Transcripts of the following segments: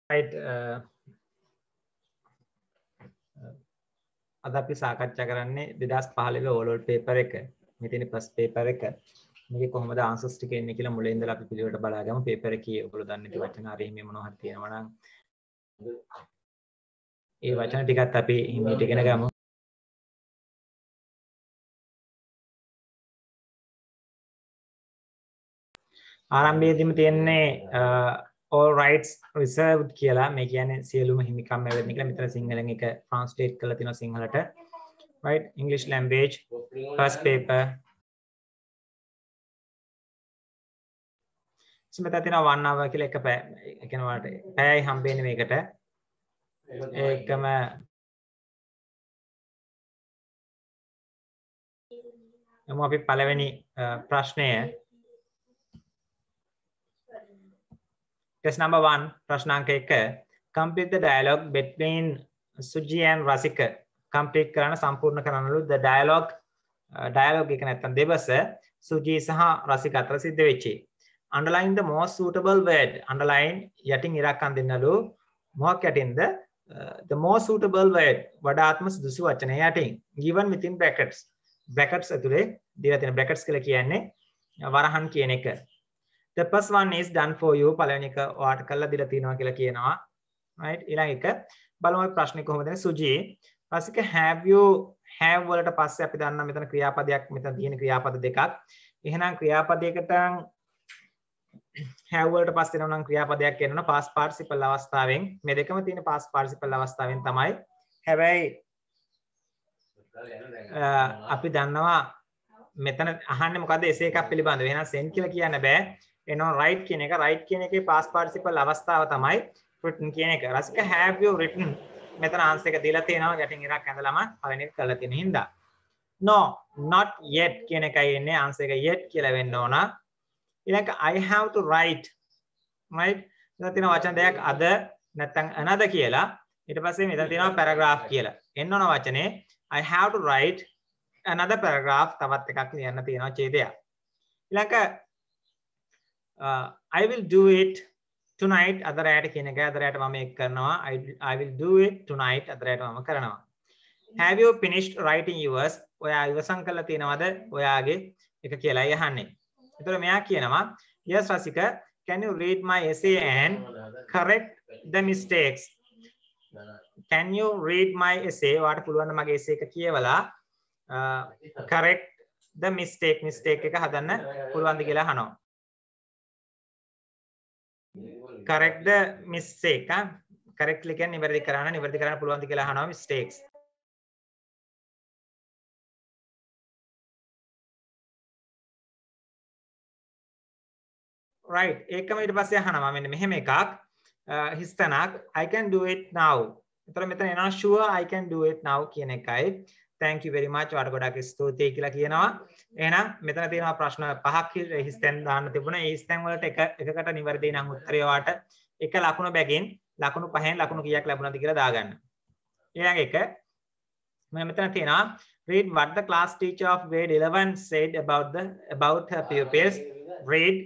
right අද අපි සාකච්ඡා කරන්නේ 2015 ඕ ලෙවල් පේපර් එක. මේ තියෙන ෆස්ට් පේපර් එක. මේකේ කොහොමද ආන්සර්ස් ටික එන්නේ කියලා මුලින් ඉඳලා අපි පිළිවෙලට බලාගමු. පේපර් එකේ ඔයගොල්ලෝ දන්නේ නැති වචන හරි මේ මොනවා හරි තියෙනවා නම් ඒ වචන ටිකත් අපි හිමීට ඉගෙන ගමු. ආරම්භයේදීම තියෙන්නේ all rights reserved කියලා. මේ කියන්නේ සියලුම හිමිකම් ලැබෙන කියලා. මෙතන සිංහලෙන් එක translate කරලා තියෙනවා සිංහලට. right English language first paper. මෙතන තියෙනවා 1 hour කියලා එක පැය. ඒ කියන්නේ ඔයාලට පැයයි හම්බෙන්නේ මේකට. ඒකම යමු අපි පළවෙනි ප්‍රශ්නය. Test number 1 ප්‍රශ්නාංක 1. Complete the dialogue between Suji and Rasika. Complete කරන සම්පූර්ණ කරනලු the dialogue එක නැත්තම් දෙබස Suji සහ Rasika අතර සිද්ධ වෙච්චි. Underline the most suitable word. Underline යටින් ඉරක් අඳින්නලු මොකක් යටින්ද the most suitable word වඩාත්ම සුදුසු වචනය යටින් given within brackets. brackets ඇතුලේ දීලා තියෙන brackets කියලා කියන්නේ වරහන් කියන එක. The first one is done for you. පළවෙනි එක ඔයාට කරලා දීලා තියෙනවා කියලා කියනවා. right ඊළඟ එක බලමු මේ ප්‍රශ්නේ කොහොමද සුජි රසික have you have වලට පස්සේ අපි දන්නා මෙතන ක්‍රියාපදයක් මෙතන තියෙන ක්‍රියාපද දෙකක්. එහෙනම් ක්‍රියාපදයකට have වලට පස්සේ එනවා නම් ක්‍රියාපදයක් එනවා past participle අවස්ථාවෙන් මේ දෙකම තියෙන past participle අවස්ථාවෙන් තමයි. හැබැයි අපි දන්නවා මෙතන අහන්නේ මොකද්ද එසේ එකක් පිළිබඳව. එහෙනම් send කියලා කියන්න බෑ. එනවා right කියන එක. right කියන එකේ past participle අවස්ථාව තමයි written කියන එක. රසික have you written මෙතන answer එක දීලා තියෙනවා යටින් ඉරක් ඇඳලාම පළවෙනි එක කරලා තියෙන හින්දා. no not yet කියන එකයි එන්නේ answer එක yet කියලා වෙන්න ඕන. ඊළඟ I have to write right මෙතන තියෙන වචන දෙකක් අද නැත්නම් another කියලා. ඊට පස්සේ මෙතන තියෙනවා paragraph කියලා. එන්න ඕන වචනේ I have to write another paragraph තවත් එකක් ලියන්න තියෙනවා ඡේදයක්. ඊළඟ I will do it tonight අද රැයට කියන එක. අද රැයට මම ඒක කරනවා. I will do it tonight අද රැයට මම කරනවා. Have you finished writing yours? ඔයා ඉවසන් කරලා තියෙනවද ඔයාගේ එක කියලායි අහන්නේ. ඒතර මෙයා කියනවා yes Rasika can you read my essay and correct the mistakes? Can you read my essay? ඔයාට පුළුවන් නම් මගේ essay එක කියවලා correct the mistake එක හදන්න පුළුවන්ද කියලා අහනවා. correct the mistake correctly කියන්නේ නිවැරදි කරන්න පුළුවන්ද කියලා අහනවා mistakes. right ඒකම ඊට පස්සේ අහනවා මෙන්න මෙහෙම එකක් හිස්තනක් I can do it now. ඒතර මෙතන එනවා sure I can do it now කියන එකයි. thank you very much ඔයාලට ගොඩාක් ස්තුතියි කියලා කියනවා. එහෙනම් මෙතන තියෙනවා ප්‍රශ්න පහක් හිස්තැන් දාන්න තිබුණා. ඒ හිස්තැන් වලට එකකට නිවැරදි නම් උත්තරය ඔයාට එක ලකුණු බැගින් ලකුණු 5න් ලකුණු කීයක් ලැබුණාද කියලා දාගන්න. ඊළඟ එක මම මෙතන තියෙනවා read what the class teacher of grade 11 said about her pupils. read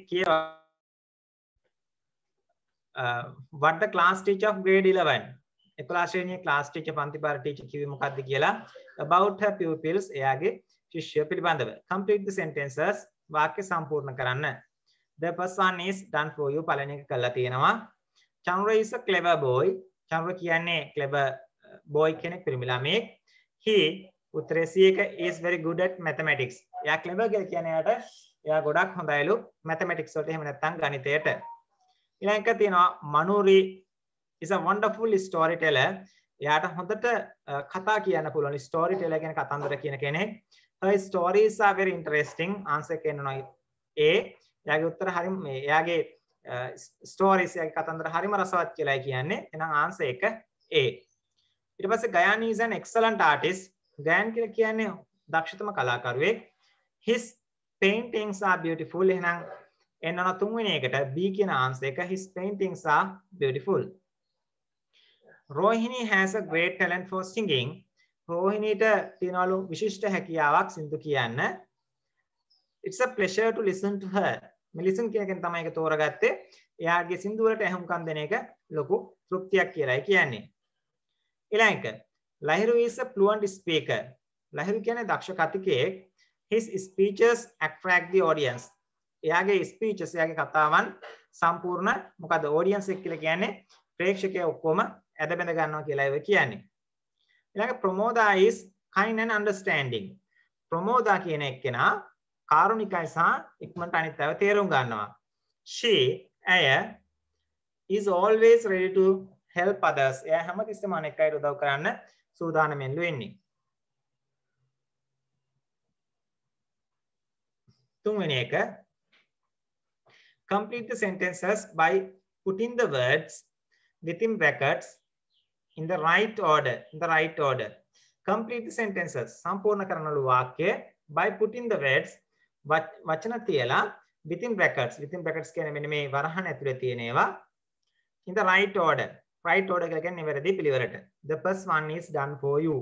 what the class teacher of grade 11 11 ශ්‍රේණියේ class teacher පන්තිපාර teacher කිව්වේ මොකක්ද කියලා about her pupils එයාගේ ශිෂ්‍යයෝ පිළිබඳව. complete the sentences වාක්‍ය සම්පූර්ණ කරන්න. the first one is done for you පළවෙනි එක කරලා තියෙනවා. Chandra is a clever boy. Chandra කියන්නේ clever boy කෙනෙක් පිරිමි ළමයෙක්. he උත්තරේ C එක is very good at mathematics. එයා clever කියලා කියන්නේ එයා ගොඩක් හොඳයිලු mathematics වලට එහෙම නැත්නම් ගණිතයට. ඊළඟ එක තියෙනවා Manuri is a wonderful storyteller. එයාට හොඳට කතා කියන්න පුළුවන්. storyteller කියන්නේ කතන්දර කියන කෙනෙක්. her stories are very interesting. answer එක එනවා A. එයාගේ උත්තර හරිම මේ එයාගේ stories එයාගේ කතන්දර හරිම රසවත් කියලායි කියන්නේ. එහෙනම් answer එක A. ඊට පස්සේ Gayan is an excellent artist. Gayan කියලා කියන්නේ දක්ෂතම කලාකරුවෙක්. his paintings are beautiful. එහෙනම් එන්න තුන්වෙනි එකට B කියන answer එක his paintings are beautiful. Rohini has a great talent for singing. Rohiniට තියනලු විශිෂ්ට හැකියාවක් සින්දු කියන්න. It's a pleasure to listen to her. මේ listen කියන එකෙන් තමයි ඒක තෝරගත්තේ. එයාගේ සින්දු වලට ඇහුම්කන් දෙන එක ලොකු තෘප්තියක් කියලායි කියන්නේ. ඊළඟ එක Lahiru is a fluent speaker. Lahiru කියන්නේ දක්ෂ කතිකයෙක්. His speeches attract the audience. එයාගේ speeches එයාගේ කතාවන් සම්පූර්ණ මොකද audience එක කියලා කියන්නේ ප්‍රේක්ෂකයා ඔක්කොම ඇද බැඳ ගන්නවා කියලා ඒක කියන්නේ. ඊළඟ Pramoda is kind and understanding. Pramoda කියන එක්කෙනා කාරුණිකයි සහ ඉක්මනට අනිත් අයව තේරුම් ගන්නවා. She is always ready to help others. එයා හැමතිස්සෙම අනෙක් අයට උදව් කරන්න සූදානම්ෙන් වෙන්නේ. තුන්වෙනි එක complete the sentences by putting the words within brackets in the right order. Complete the sentences. සම්පූර්ණ කරනලු වාක්‍ය by putting the words වචන තියලා within brackets. Within brackets කියන්නේ මෙන්න මේ වරහන් ඇතුලේ තියෙන ඒවා in the right order. Right order කියලා කියන්නේ නිවැරදි පිළිවෙලට. The first one is done for you.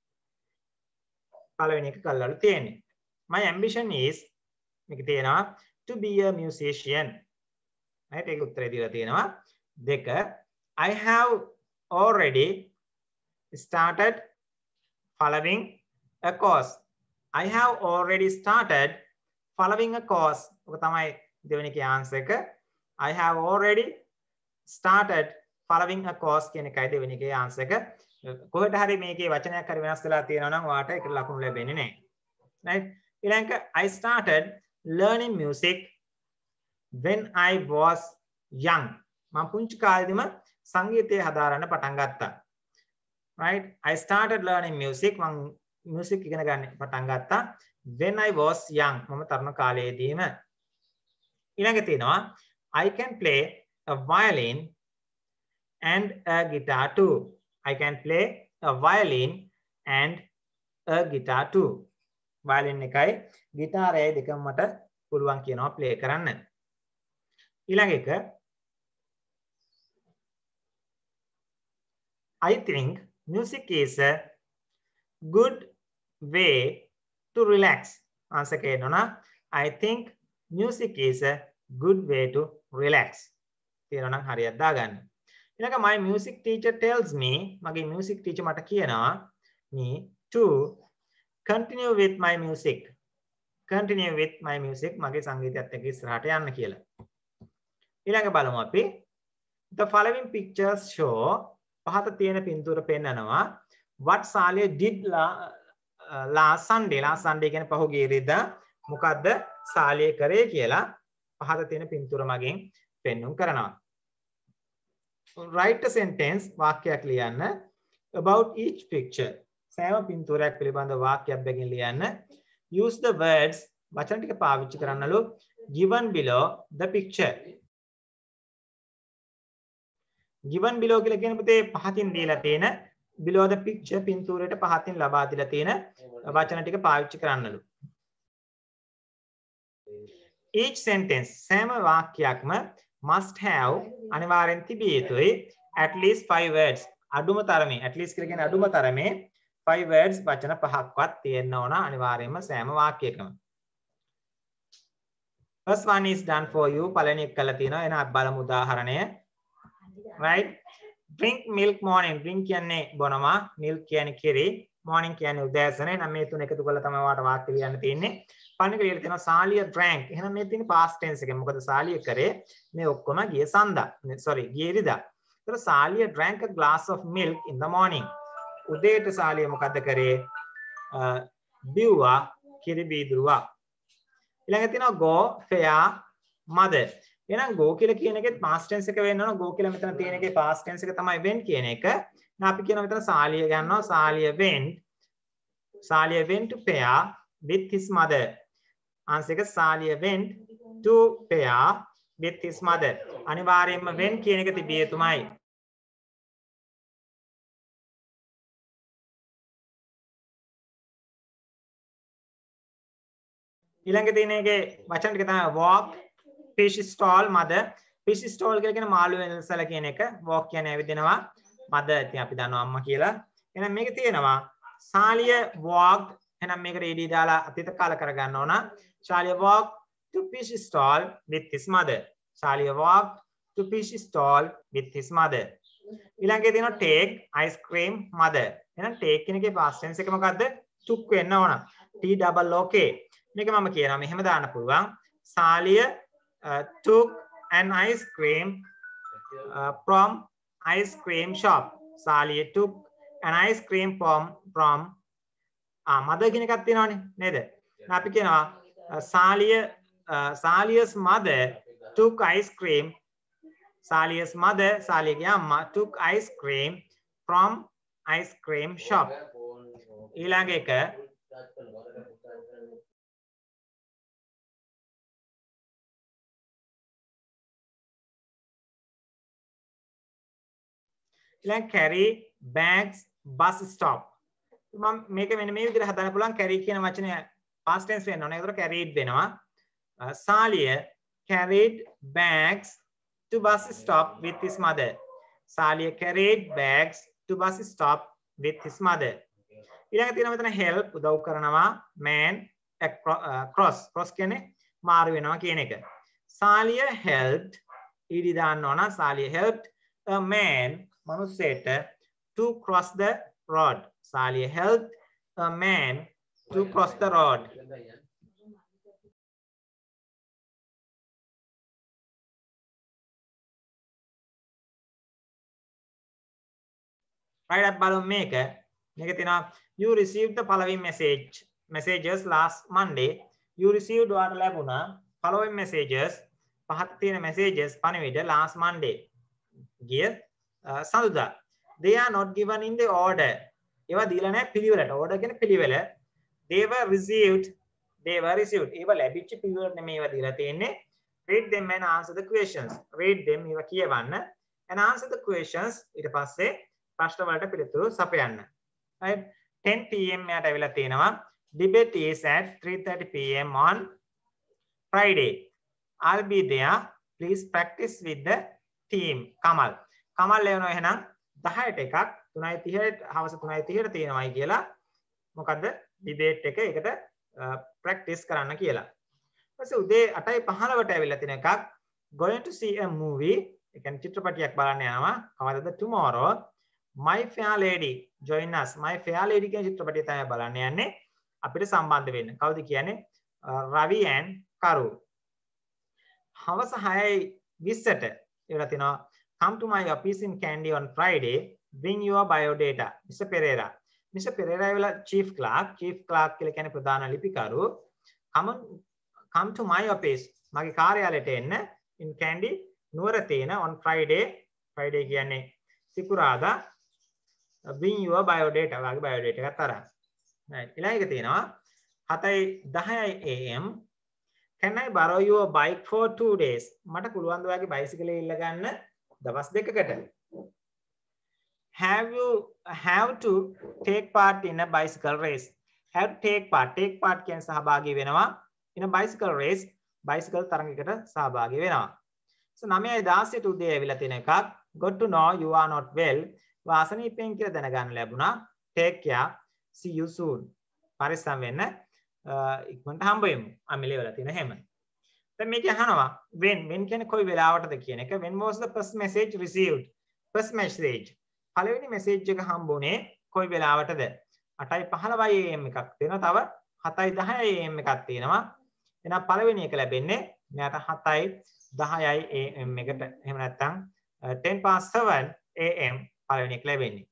පළවෙනි එක කළාලු තියෙන්නේ. My ambition is මේක තියෙනවා to be a musician. right ඒක උත්තරේ දීලා තියෙනවා. දෙක I have already started following a course. I have already started following a course. ඔක තමයි දෙවෙනි එකේ ආන්සර් එක. I have already started following a course කියන එකයි දෙවෙනි එකේ ආන්සර් එක. කොහෙට හරි මේකේ වචනයක් හරි වෙනස් වෙලා තියෙනවා නම් ඔයාලට ඒකට ලකුණු ලැබෙන්නේ නැහැ. right ඊළඟ I started learning music when I was young. මම පුංචි කාලේදීම සංගීතය හදාරන්න පටන් ගත්තා. right I started learning music මම music ඉගෙන ගන්න පටන් ගත්තා when I was young. මම තරුණ කාලයේදීම. ඊළඟ තියෙනවා I can play a violin and a guitar too. I can play a violin and a guitar too. violin එකයි ගිටාරයයි දෙකම මට පුළුවන් කියනවා ප්ලේ කරන්න. ඊළඟ එක I think music is a good way to relax. Answer එක එනවා I think music is a good way to relax. තේරෙනවා නම් හරියට දාගන්න. ඊළඟ my music teacher tells me මගේ music teacher මට කියනවා me to continue with my music. Continue with my music මගේ සංගීතයත් එක්ක ඉස්සරහට යන්න කියලා. ඊළඟ බලමු අපි the following pictures show පහත තියෙන පින්තූර පෙන්නනවා what Salia did last Sunday. last Sunday කියන්නේ පහුගිය ඉරිදා මොකද්ද සාලිය කරේ කියලා පහත තියෙන පින්තූර මගෙන් පෙන්වුම් කරනවා. write a sentence වාක්‍යයක් ලියන්න about each picture. සෑම පින්තූරයක් පිළිබඳ වාක්‍යයක් බැගින් ලියන්න. use the words වචන ටික පාවිච්චි කරන්නලු given below the picture. given below කියලා කියන පුතේ පහතින් දීලා තියෙන below the picture පින්තූරයට පහතින් ලබා දීලා තියෙන වචන ටික පාවිච්චි කරන්නලු. each sentence සෑම වාක්‍යයක්ම must have අනිවාර්යෙන් තිබිය යුතුයි at least 5 words. අඩුම තරමේ at least කියලා කියන්නේ අඩුම තරමේ 5 words වචන පහක්වත් තියෙන්න ඕන අනිවාර්යයෙන්ම සෑම වාක්‍යයකම. first one is done for you. පළවෙනි එක කළා තියෙනවා. එහෙනම් අපි බලමු උදාහරණය. right drink milk morning. drink කියන්නේ බොනවා, milk කියන්නේ කිරි, morning කියන්නේ උදෑසන. එහෙනම් මේ තුන එකතු කරලා තමයි ඔයාලට වාක්‍ය ලියන්න තියෙන්නේ. පළවෙනි එක ලියලා තියෙනවා සාලිය drank. එහෙනම් මේ තියෙන්නේ past tense එකෙන්. මොකද සාලිය කරේ මේ ඔක්කොම ගිය සඳා. sorry ගිය ඉරිදා. ඒතර Saliya drank a glass of milk in the morning. උදේට සාලිය මොකද්ද කරේ? බිව්වා කිරි බීදුරුවා. ඊළඟ තියෙනවා go fair mother. එහෙනම් go කියලා කියන එකෙත් past tense එක වෙන්න ඕන. go කියලා මෙතන තියෙන එකේ past tense එක තමයි when කියන එක. දැන් අපි කියනවා මෙතන සාලිය ගන්නවා. Saliya went to fair with his mother. answer එක Saliya went to fair with his mother. අනිවාර්යයෙන්ම when කියන එක තිබිය යුතුමයි. ඊළඟ තියෙන එකේ වචන ටික තමයි walk, fish stall, mother. fish stall කියලා කියන මාළු වෙනසල කියන එක. walk කියන්නේ ඇවිදිනවා, mother ඉතින් අපි දන්නවා අම්මා කියලා. එහෙනම් මේක තියෙනවා සාලිය walked. එහෙනම් මේක රෙඩි දාලා අතීත කාල කරගන්න ඕන. Saliya walked to fish stall with his mother. Shalia walked to fish stall with his mother. ඊළඟේ තියෙනවා take ice cream mother. එහෙනම් take කියන එකේ past tense එක මොකද්ද? took වෙන්න ඕන. T double OK. මේක මම කියනවා මෙහෙම දාන්න පුළුවන්. Shalia took an ice cream from ice cream shop. Shalia took an ice cream from mother කියන එකක් තියෙනවනේ නේද? අපි කියනවා Shalia's mother took ice cream. Shalia's mother, Shalia's amma took ice cream from ice cream shop. ඊළඟ එක carry bags bus stop. මම මේක මෙන්න මේ විදිහට හදන්න පුළුවන්. carry කියන වචනේ past tense වෙන්න ඕනේ. ඒකට carried වෙනවා. Shalia carried bags to bus stop with his mother. Shalia carried bags to bus stop with his mother. ඊළඟ තියෙනවා මෙතන help උදව් කරනවා. man cross කියන්නේ මාරු වෙනවා කියන එක. Shalia helped ඊඩි දාන්න ඕන. Shalia helped a man මනුස්සයෙට to cross the road. Shalia helped a man to cross the road. Right up බලමු මේක. මේක තියෙනවා you received the following messages last Monday. You received ඔයාලට ලැබුණා following messages පහක් තියෙන messages පණිවිඩ last Monday. ගිය සඳුදා. They are not given in the order. ඒවා දීලා නැහැ පිළිවෙලට. order කියන්නේ පිළිවෙල. They were received. ඒවා ලැබිච්ච පිළිවෙලට නෙමෙයි ඒවා දීලා තියෙන්නේ. Read them and answer the questions. Read them ඒවා කියවන්න and answer the questions. ඊට පස්සේ ප්‍රශ්න වලට පිළිතුරු සපයන්න. Right? 10 PM යට ඇවිල්ලා තියෙනවා. Debate is at 3:30 PM on Friday. I'll be there. Please practice with the team. Kamal එවනවා එහෙනම් 10ට එකක් 3:30ට හවස 3:30ට තියෙනවායි කියලා මොකද්ද ඩිබේට් එක ඒකට ප්‍රැක්ටිස් කරන්න කියලා. ඊපස්සේ උදේ 8:15ට ඇවිල්ලා තියෙන එකක් going to see a movie. ඒ කියන්නේ චිත්‍රපටයක් බලන්න යනවා. කවදද? tomorrow. My Fair Lady join us. My Fair Lady කියන චිත්‍රපටය තමයි බලන්න යන්නේ. අපිට සම්බන්ධ වෙන්න. කවුද කියන්නේ? රවි and කරු. හවස 6:20ට ඒවලා තියෙනවා come to my office in Kandy on Friday. Bring your biodata. Mr. Pereira. Mr. Pereira ඒවලා chief clerk කියලා කියන්නේ ප්‍රධාන ලිපිකරු. Come to my office. මගේ කාර්යාලයට එන්න in Kandy නුවර තියෙන on Friday. Friday කියන්නේ සිකුරාදා. Bring your biodata. වාගේ biodata එකක් තරම්. right. ඊළඟ එක තියෙනවා 7:10 AM. Can I borrow your bike for 2 days? මට පුළුවන් ද ඔයාගේ බයිසිකලය ඉල්ල ගන්න දවස් දෙකකට. Have to take part in a bicycle race. Have to take part කියන්නේ සහභාගී වෙනවා. in a bicycle race bicycle තරඟයකට සහභාගී වෙනවා. so 9:16 උදේ ඇවිල්ලා තියෙන එකක් got to know you are not well. වාසනීපෙන් කියලා දැනගන්න ලැබුණා. take care. see you soon. පරිස්සම් වෙන්න. ඉක්මනට හම්බ වෙමු. අමිලේ වල තියෙන හැම. දැන් මේක අහනවා when කියන්නේ කොයි වෙලාවටද කියන එක. when was the first message received? first message. පළවෙනි message එක හම්බුනේ කොයි වෙලාවටද? 8:15 AM එකක් තියෙනවා. තව 7:10 AM එකක් තියෙනවා. එහෙනම් පළවෙනි එක ලැබෙන්නේ මෙයාට 7:10 AM එකට. එහෙම නැත්නම් 7:10 AM පළවෙනි එක ලැබෙන්නේ.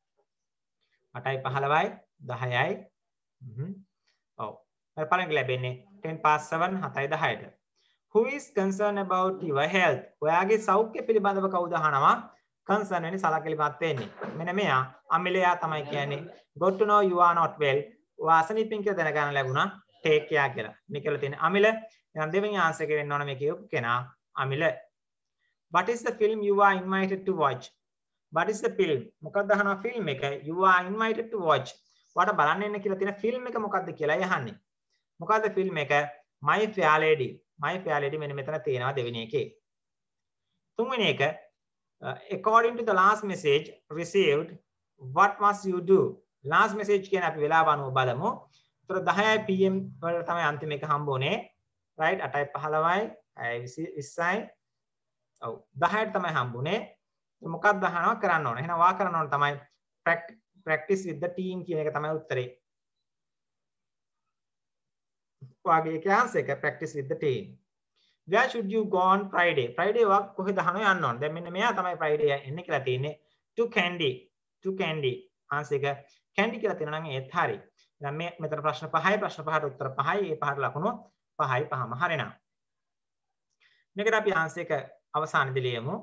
8:15 10යි. ඔව්. පළවෙනි ලැබෙන්නේ 7:10 7:10ට. Who is concerned about your health? ඔයාගේ සෞඛ්‍ය පිළිබඳව කවුද අහනවා? concern වෙන්නේ සලකලිමත් වෙන්නේ. මෙන්න මෙයා අමිලයා තමයි කියන්නේ. got to know you are not well. වාසනීපින් කියලා දැනගන්න ලැබුණා. take care කියලා. මේකල තියෙන අමිල. එහෙනම් දෙවෙනි ආන්සර් එක වෙන්න ඕන මේ කියපු කෙනා අමිල. What is the film you are invited to watch? What is the film? මොකක්ද අහනවා film එක? You are invited to watch. ඔයාට බලන්න එන්න කියලා තියෙන film එක මොකක්ද කියලා යහන්නේ. මොකක්ද film එක? My Fair Lady. My Fair Lady මෙන්න මෙතන තියෙනවා දෙවෙනි එකේ. තුන්වෙනි එක according to the last message received what must you do? last message කියන අපි වෙලාව අනුව බලමු. ඒතර 10 PM වල තමයි අන්තිම එක හම්බුනේ. right 8යි 15යි 6යි 20යි ඔව් 10ට තමයි හම්බුනේ මොකක්ද අහනවා කරන්න ඕන එහෙනම් වා කරන්න ඕන තමයි practice with the team කියන එක තමයි උත්තරේ වාගේ එක answer එක practice with the team where should you go on Friday වක් කොහෙද අහනවා යන්න ඕන දැන් මෙන්න මෙයා තමයි Friday එන්නේ කියලා තියෙන්නේ to candy answer එක candy කියලා තියෙනවා නම් ඒත් හරි දැන් මේ මෙතන ප්‍රශ්න 5යි ප්‍රශ්න 5ට උත්තර 5යි ඒ 5ට ලකුණු 5යි 5ම හරියනවා මේකට අපි answer එක අවසානයේදී ලියමු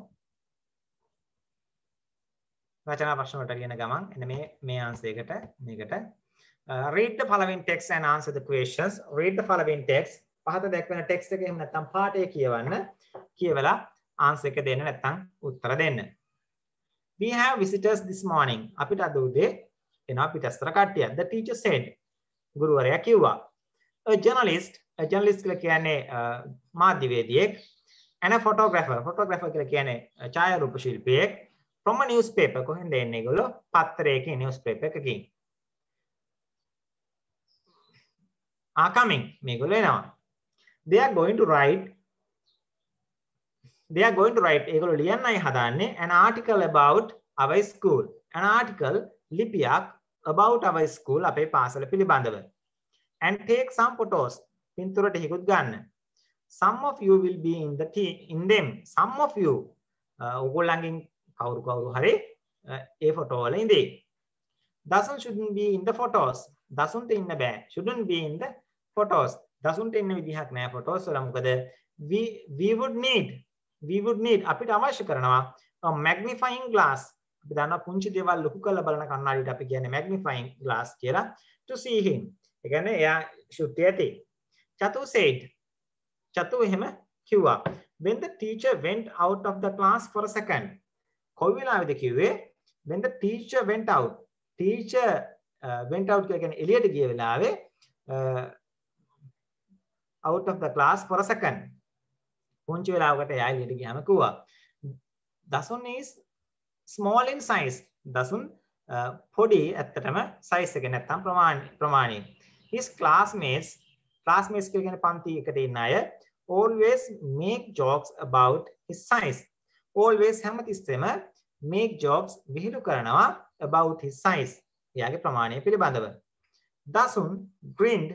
රචනා ප්‍රශ්න වලට ලියන ගමන් එන්න මේ answer එකට මේකට read the following text and answer the questions read the following text පහත දැක්වෙන text එක එහෙම නැත්නම් පාඩේ කියවන්න කියවලා answer එක දෙන්න නැත්නම් උත්තර දෙන්න we have visitors this morning අපිට අද උදේ එනවා පිටස්තර කට්ටිය the teacher said ගුරුවරයා කිව්වා a journalist කියලා කියන්නේ මාධ්‍යවේදියෙක් and a photographer කියලා කියන්නේ ඡායාරූප ශිල්පියෙක් from a newspaper කොහෙන්ද එන්නේ ඒගොල්ලෝ පත්තරයකින් newspaper එකකින් are coming මේගොල්ලෝ එනවා they are going to write ඒගොල්ලෝ ලියන්නයි හදාන්නේ an article about our school an article ලිපියක් about our school අපේ පාසල පිළිබඳව and take some photos පින්තූර ටිකකුත් ගන්න some of you will be in them some of you ඕගොල්ලන්ගෙන් කවුරු හරි ඒ photo වල ඉඳී doesn't shouldn't be in the photos doesn't ඉන්න බෑ shouldn't be in the photos doesn't ඉන්න විදිහක් නෑ photos වල මොකද we would need අපිට අවශ්‍ය කරනවා a magnifying glass අපි දන්නවා පුංචි දේවල් ලොකු කරලා බලන කණ්ණාඩියට අපි කියන්නේ magnifying glass කියලා to see him ඒ කියන්නේ එයා ශුද්ධිය ඇති චතු එහෙම කිව්වා when the teacher went out of the class for a second කොයි වෙලාවෙද කිව්වේ when the teacher went out කියලා කියන්නේ එළියට ගිය වෙලාවේ out of the class for a second පුංචි වෙලාවකට එයා එළියට ගියාම කිව්වා dasun is small in size dasun පොඩි ඇත්තටම size එක නැත්තම් ප්‍රමාණය his classmates කියන්නේ පන්ති එකට ඉන්න අය always make jokes about his size always හැමතිස්සෙම make jokes විහිළු කරනවා about his size එයාගේ ප්‍රමාණය පිළිබඳව dasun grinned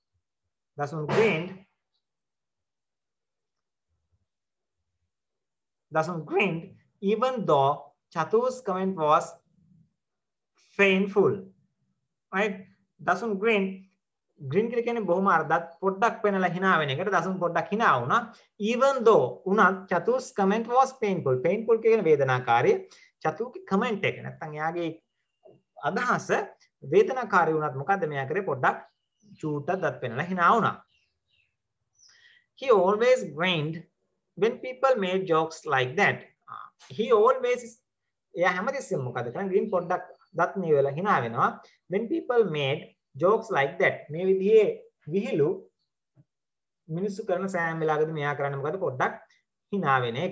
even though Chatu's comment was painful right dasun grin කියලා කියන්නේ බොහොම අර්ධත් පොඩ්ඩක් පෙනලා hina වෙන එකට dasun පොඩ්ඩක් hina වුණා even though උනත් Chatu's comment was painful කියන්නේ වේදනාකාරී චතුගේ comment එක නැත්නම් එයාගේ අදහස වේදනාකාරී වුණත් මොකද්ද මෙයා කරේ පොඩ්ඩක් චූට්ටක් දත් පෙනලා hina වුණා he always grinned when people made jokes like that එයා හැමතිස්සෙම මොකද කරන්නේ ග්‍රීන් පොඩ්ඩක් දත් නියවලා hina වෙනවා when people made jokes like that මේ විදිහේ විහිළු මිනිස්සු කරන සෑම වෙලාවකදී මෙයා කරන්නේ මොකද පොඩ්ඩක් hina වෙන එක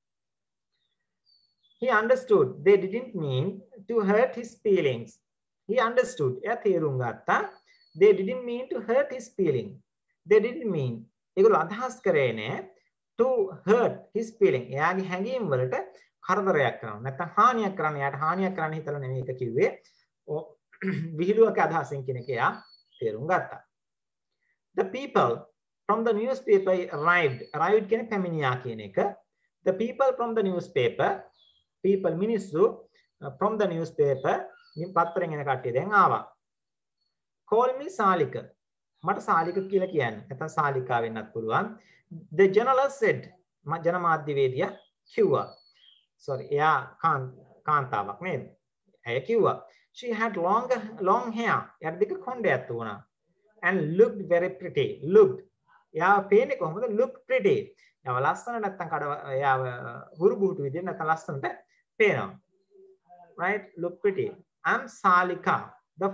he understood they didn't mean to hurt his feelings එයා තේරුම් ගත්තා they didn't mean to hurt his feeling ඒගොල්ලෝ අදහස් කරේ නෑ to hurt his feeling එයාගේ හැඟීම් වලට කරදරයක් කරනවා නැත්නම් හානියක් කරන්න එයාට හානියක් කරන්න හිතලා නෙමෙයි ඒක කිව්වේ විහිළුවක අදහසින් කියන එක එයා තේරුම් ගත්තා the people from the newspaper arrived කියන්නේ පැමිණියා කියන එක the people from the newspaper මිනිස්සු from the newspaper පත්තරෙන් එන කට්ටිය දැන් ආවා call me සාලික මට සාලික කියලා කියන්න නැත්නම් සාලිකා වෙන්නත් පුළුවන් the journalist said ජනමාධ්‍යවේදියා කිව්වා එයා කාන්තාවක් නේද ඇය කිව්වා she had long hair එයාට දිග කොණ්ඩයක් තුණා and looked very pretty එයා පේන්නේ කොහොමද look pretty එයාව ලස්සන නැත්නම් එයාව හුරු බුහුටු විදිහට නැත්නම් ලස්සනට පේනවා right look pretty I'm Salika the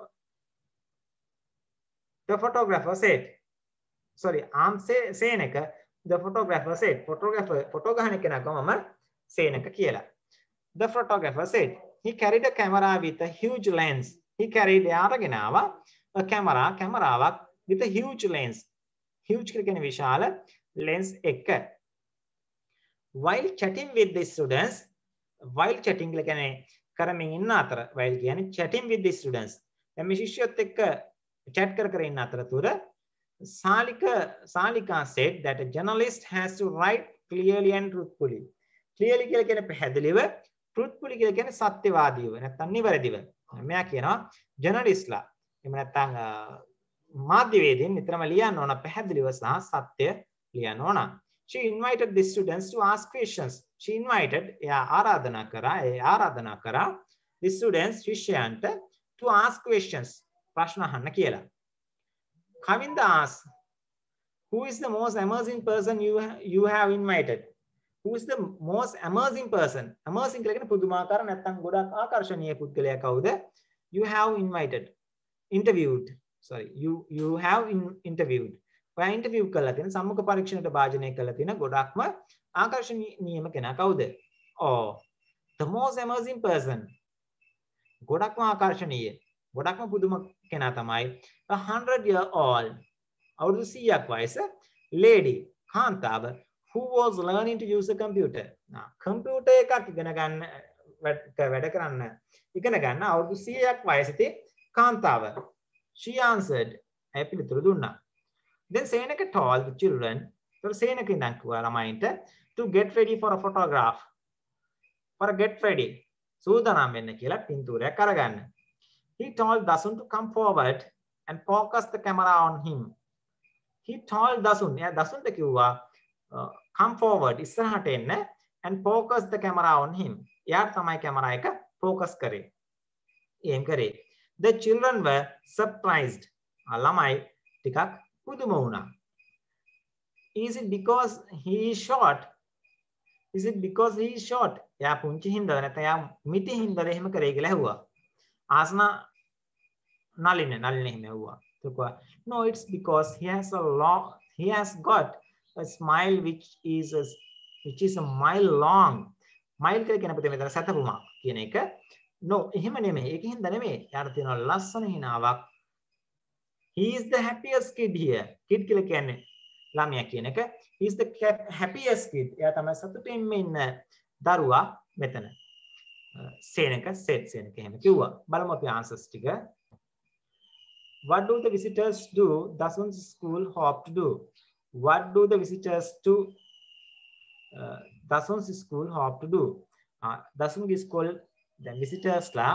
photographer said I'm Seneka the photographer said photo ගහන කෙනා ගමම Seneka කියලා the photographer said he carried a camera with a huge lens එයාගෙන ආවා a camera with a huge lens huge කියලා කියන්නේ විශාල lens එක. While chatting with the students, while chatting කියලා කියන්නේ කරමින් ඉන්න අතර, while කියන්නේ chatting with the students. දැන් මේ ශිෂ්‍යයොත් එක්ක chat කර ඉන්න අතරතුර Salika said that a journalist has to write clearly and truthfully. Clearly කියලා කියන්නේ පැහැදිලිව, truthfully කියලා කියන්නේ සත්‍යවාදීව නැත්නම් නිවැරදිව. මෙයා කියනවා ජර්නලිස්ට්ලා එහෙම නැත්නම් මාධ්‍යවේදීන් නිතරම ලියන්න ඕන පැහැදිලිව සහ සත්‍ය ලියන්න ඕන. She invited the students to ask questions. She invited ආරාධනා කරා the students ශිෂ්‍යයන්ට to ask questions. ප්‍රශ්න අහන්න කියලා. Kavinda asked, who is the most amazing person you have invited? Who is the most amazing person? Amazing කියලා කියන්නේ පුදුමාකාර නැත්නම් ගොඩක් ආකර්ෂණීය පුද්ගලයා කවුද? You have interviewed. Sorry, you have interviewed. ඔයා ඉන්ටර්විව් කරලා තියෙන සම්මුඛ පරීක්ෂණයට භාජනය කරලා තියෙන ගොඩක්ම ආකර්ෂණීයම කෙනා කවුද? Oh, the most amazing person. ගොඩක්ම ආකර්ෂණීය. ගොඩක්ම පුදුම කෙනා තමයි 100-year-old. අවුරුදු 100ක් වයස lady කාන්තාව who was learning to use a computer. Computer එකක් ඉගෙන ගන්න අවුරුදු 100ක් වයසදී කාන්තාව. She answered. ඇය පිළිතුරු දුන්නා. Then Seneka told the children, so Seneka ඉඳන් කිව්වා ළමයින්ට to get ready for a photograph. For a get ready. සූදානම් වෙන්න කියලා පින්තූරයක් අරගන්න. He told Dasun to come forward and focus the camera on him. He told Dasun, Dasunට කිව්වා come forward ඉස්සරහට එන්න and focus the camera on him. එයාට තමයි camera එක focus කරේ. එහෙම කරේ. The children were surprised. ළමයි ටිකක් පුදුම වුණා. Is it because he is short? Is it because he is short? එයා පුංචි හින්දාද නැත්නම් එයා මිටි හින්දාද එහෙම කරේ කියලා ඇහුවා. ආසනා නලින එහෙම ඇහුවා. No, it's because he has got a smile which is a mile long. Mile කියලා කියන පුතේ මෙතන සතපුමා කියන එක. No, එහෙම නෙමෙයි. ඒක හින්දා නෙමෙයි. යාට තියෙනවා ලස්සන හිනාවක්. He is the happiest kid here. Kid කියලා කියන්නේ ළමයා කියන එක. He is the happiest kid. එයා තමයි සතුටින්ම ඉන්න දරුවා මෙතන. Seneka said. Seneka එහෙම කිව්වා. බලමු අපි answers ටික. What do the visitors do? Dasun's school hope to do. What do the visitors to Dasun's school hope to do? Dasun's school the visitors la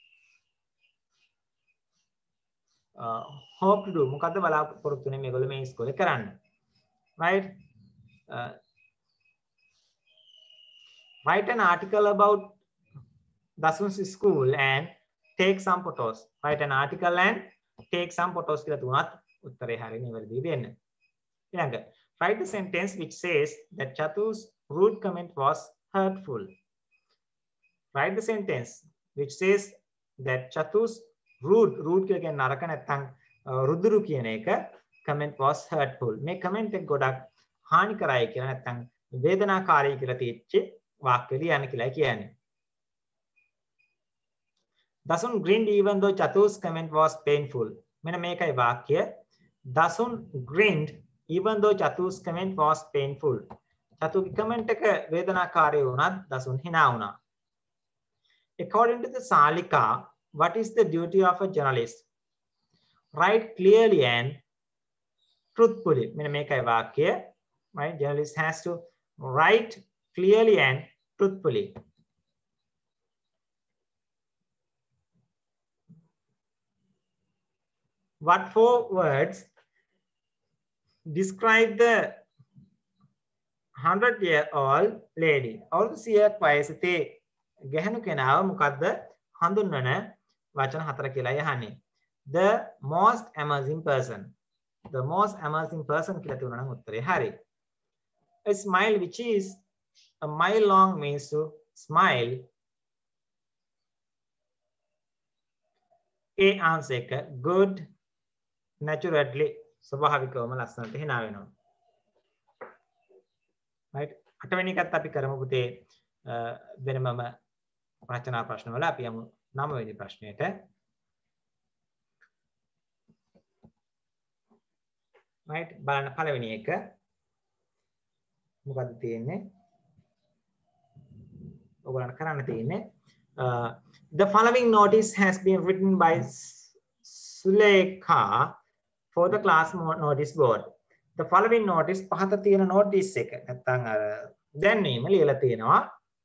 hope to do. මොකද්ද බලාපොරොත්තු වෙන්නේ මේගොල්ලෝ මේ ඉස්කෝලේ කරන්න? Right? Write an article about Dasun's school and take some photos. Write an article and take some photos කියලා තුනත් උත්තරේ හරිය නිවැරදි වෙන්න. ඊළඟ write the sentence which says that Chatu's rude comment was hurtful. Write the sentence which says that Chatu's rude කියලා කියන්නේ නරක නැත්නම් රුදුරු කියන එක comment was hurtful. මේ comment එක ගොඩක් හානිකරයි කියලා නැත්නම් වේදනාකාරී කියලා තියෙච්ච වාක්‍ය ලියන්න කියලා කියන්නේ. Dasun grinned even though Chatu's comment was painful. මෙන්න මේකයි වාක්‍ය. Dasun grinned even though Chatu's comment was painful. චතුගේ comment එක වේදනාකාරී වුණත් Dasun hina වුණා. According to the Salika, what is the duty of a journalist? Write clearly and truthfully. මෙන්න මේකයි වාක්‍ය. Right? Journalist has to write clearly and truthfully. What 4 words describe the 100-year-old lady? අවුරුදු 100ක් වයසේ ගැහණු කෙනාව මොකද්ද හඳුන්වන වචන 4 කියලා යහන්නේ. The most amazing person. The most amazing person කියලා තුනනම් උත්තරේ හරි. A smile which is a mile long means to smile. A answer එක good, naturally, ස්වභාවිකවම ලස්සනට hina වෙනවා. Right? 8 වෙනි එකත් අපි කරමු පුතේ වෙනමම රචනා ප්‍රශ්න වල අපි යමු 9 වෙනි ප්‍රශ්නයට. right බලන්න පළවෙනි එක මොකද්ද තියෙන්නේ ඔයගොල්ලන්ට කරන්න තියෙන්නේ the following notice has been written by Sulekha for the class notice board the following notice පහත තියෙන notice එක නැත්නම් අර දැන්වීම ලියලා තියෙනවා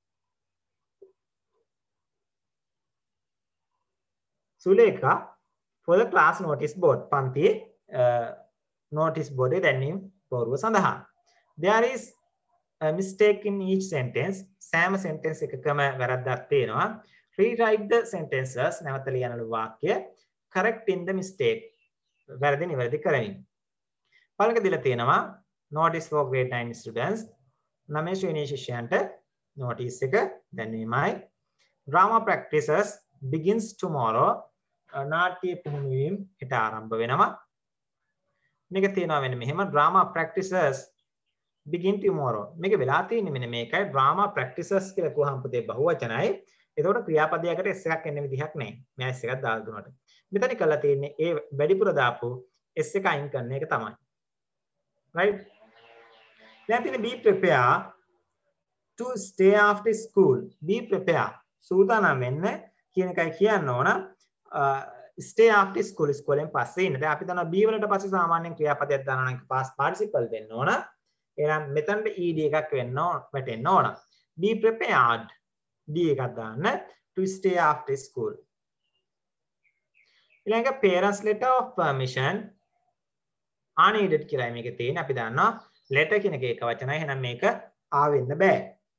Sulekha for the class notice board පන්ති notice board දැන්වීම බෝරුව සඳහා there is a mistake in each sentence සෑම sentence එකකම වැරද්දක් තියෙනවා rewrite the sentences නැවත ලියනලු වාක්‍ය correcting the mistake වැරදි නිවැරදි කරමින් පළක දීලා තියෙනවා notice for grade 9 students 9 ශ්‍රේණියේ ශිෂ්‍යයන්ට notice එක දැන්වීමයි drama practices begins tomorrow නාට්‍ය පුහුණුවීම් හෙට ආරම්භ වෙනවා මේක තියෙනවා වෙන මෙහෙම drama practices begin tomorrow මේක වෙලා තියෙන්නේ මෙන්න මේකයි drama practices කියලා kuham පුතේ බහුවචනයි එතකොට ක්‍රියාපදයකට s එකක් එන්න විදිහක් නැහැ මම s එකක් දාලා දුන්නාට මෙතන කරලා තියෙන්නේ ඒ වැඩිපුර දාපු s එක අයින් කරන එක තමයි right දැන් තියෙන්නේ be prepare to stay after school be prepare සූදානම් වෙන්න කියන එකයි කියන්න ඕන stay after school ඉස්කෝලෙන් පස්සේ ඉන්න දැන් අපි දන්නවා be වලට පස්සේ සාමාන්‍යයෙන් ක්‍රියාපදයක් දානවා නම් past participle වෙන්න ඕන එහෙනම් මෙතනට ed එකක් වෙන්න ඕන වැටෙන්න ඕන be prepared d එකක් දාන්න to stay after school ඊළඟ parents letter of permission unneeded කියලා මේකේ තියෙන අපි දන්නවා letter කියන එක එක වචනයි එහෙනම් මේක ආවෙන්න බෑ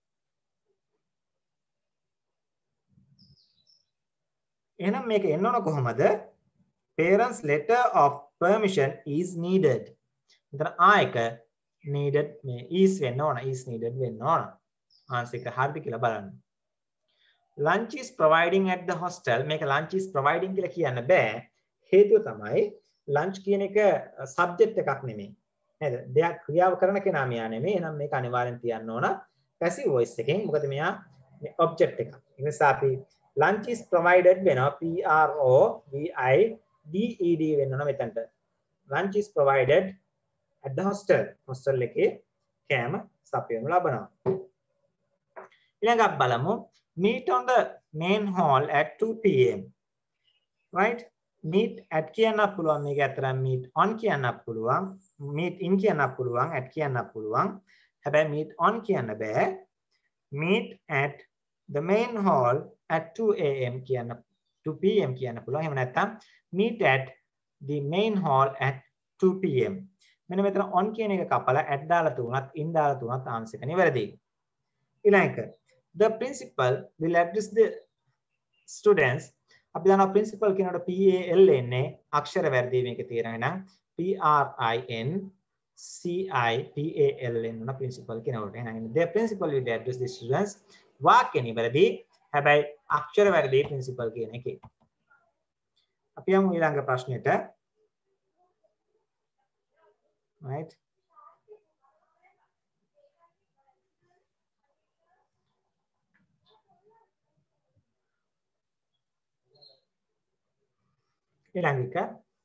එහෙනම් මේක එන්න ඕන කොහමද parents letter of permission is needed මෙතන ආයක needed මේ is වෙන්න ඕන is needed වෙන්න ඕන answer එක හරිද කියලා බලන්න lunch is providing at the hostel මේක lunch is providing කියලා කියන්න බෑ හේතුව තමයි lunch කියන එක subject එකක් නෙමෙයි නේද දෙයක් ක්‍රියාව කරන කෙනා මෙයා නෙමෙයි එහෙනම් මේක අනිවාර්යෙන් තියන්න ඕන passive voice එකෙන් මොකද මෙයා object එකක් ඒ නිසා අපි lunch is provided වෙනවා p r o v i d e d වෙන්න ඕන මෙතනට lunch is provided at the hostel hostel එකේ කෑම සපයනු ලබනවා ඊළඟට බලමු meet on the main hall at 2 pm right meet at කියන්න පුළුවන් මේක අතරම meet on කියන්න පුළුවන් meet in කියන්න පුළුවන් at කියන්න පුළුවන් හැබැයි meet on කියන්න බෑ meet at the main hall at 2 am කියන්න 2 pm කියන්න පුළුවන් එහෙම නැත්නම් meet at the main hall at 2 pm මෙන්න මෙතන on කියන එක කපලා at දාලා තුනත් in දාලා තුනත් answer එක නිවැරදි ඊළඟ the principal will address the students අපි දන්නවා principal කියනකොට p a l එන්නේ අක්ෂර වැරදි මේකේ තියෙනවා නම් p r i n c i p a l n උන principal කියනකොට එහෙනම් the principal will address the students වාක්‍ය නිවැරදි හැබැයි අක්ෂර වැරදි principal කියන එකේ අපි යමු ඊළඟ ප්‍රශ්නෙට right ඊළඟ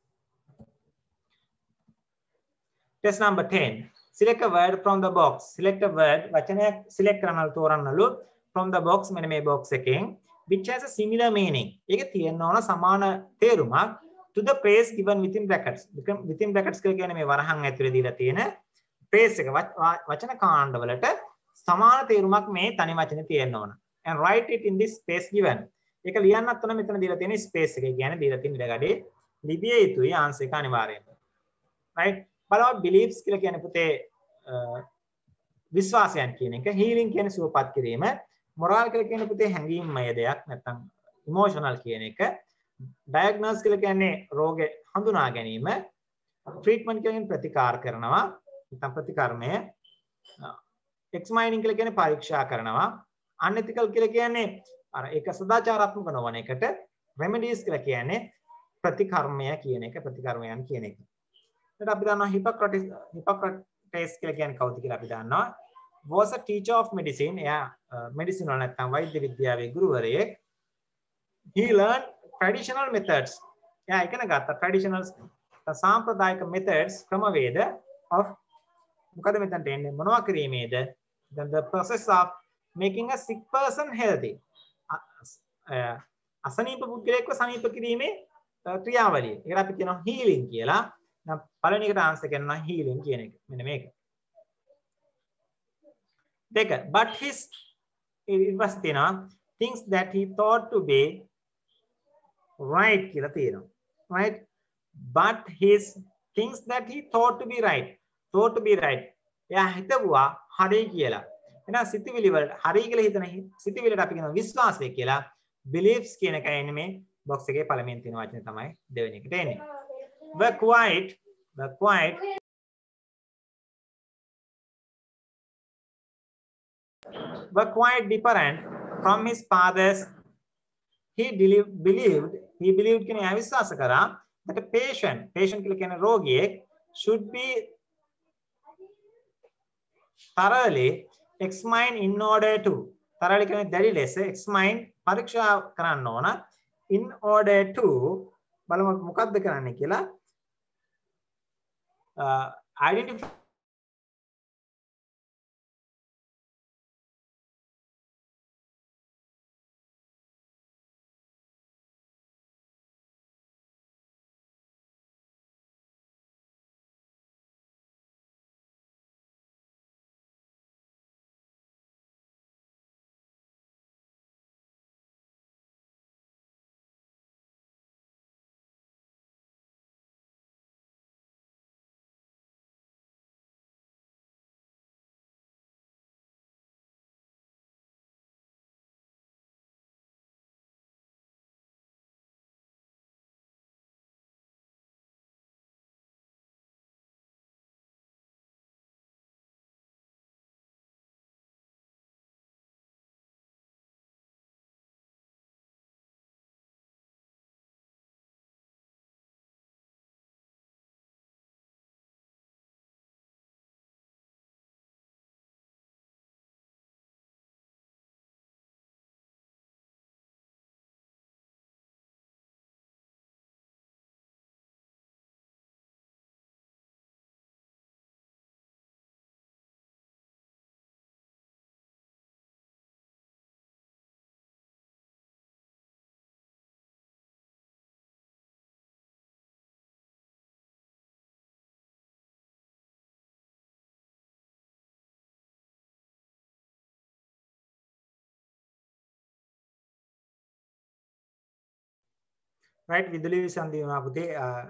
test number 10 select a word from the box select a word වචනයක් select කරනලු තෝරන්නලු from the box මෙන්න මේ box එකෙන් which has a similar meaning ඒක තියෙන්න ඕන සමාන තේරුමක් to the phrase given within brackets within brackets කියලා කියන්නේ මේ වරහන් ඇතුලේ දීලා තියෙන phrase එක වචන කාණ්ඩ වලට සමාන තේරුමක් මේ තනි වචනේ තියෙන්න ඕන and write it in this space given ඒක ලියන්නත් ඕන මෙතන දීලා තියෙන ස්පේස් එක. ඒ කියන්නේ දීලා තියෙන ඉඩකඩේ ලිපිය යුතුයි ආන්සර් එක අනිවාර්යයෙන්ම. right? බලන්න beliefs කියලා කියන්නේ පුතේ විශ්වාසයන් කියන එක. healing කියන්නේ සුවපත් කිරීම. moral කියලා කියන්නේ පුතේ හැඟීම්මය දෙයක් නැත්නම් emotional කියන එක. diagnose කියලා කියන්නේ රෝගේ හඳුනා ගැනීම. treatment කියන්නේ ප්‍රතිකාර කරනවා. නැත්නම් ප්‍රතිකර්මය. examining කියලා කියන්නේ පරීක්ෂා කරනවා. unethical කියලා කියන්නේ අර ඒක සදාචාරාත්මක නොවන එකට remedies කියලා කියන්නේ ප්‍රතිකර්මය කියන එක ප්‍රතිකර්මයන් කියන එක. ඊට අපි දන්නවා Hippocrates කියලා කියන්නේ කවුද කියලා අපි දන්නවා. was a teacher of medicine. එයා medicine වල නැත්නම් වෛද්‍ය විද්‍යාවේ ගුරුවරයෙක්. he learned traditional methods. එයා ඉගෙන ගත්ත traditional the සාම්ප්‍රදායික methods ක්‍රමවේද of මොකද මෙතනට එන්නේ මොනවා කිරීමේද then the process of making a sick person healthy අසනීප පුද්ගලයෙක්ව සනීප කිරීමේ ක්‍රියාවලිය. ඒකට අපි කියනවා healing කියලා. නම් පළවෙනි එකට ආන්සර් කරනවා healing කියන එක. මෙන්න මේක. දෙක but his ඊට තියෙනවා things that he thought to be right කියලා තියෙනවා. Right? But his things that he thought to be right. Thought to be right. එයා හිතුවා හරි කියලා. එහෙනම් සිතිවිලි වල හරි කියලා හිතන සිතිවිලට අපි කියනවා විශ්වාසය කියලා. beliefs කියන එක එන්නේ මේ box එකේ පළමුවෙන් තියෙන වචනේ තමයි දෙවෙනි එකට එන්නේ. were quite different from his father's. He believed කියන විශ්වාස කරා that a patient කියලා කියන්නේ රෝගියෙක් should be thoroughly examined in order to thoroughly කියන්නේ දැඩි ලෙස examine පරීක්ෂා කරන්න ඕන in order to බලමු මොකක්ද කරන්නේ කියලා identify right විදුලි විසන්දි වුණා පුතේ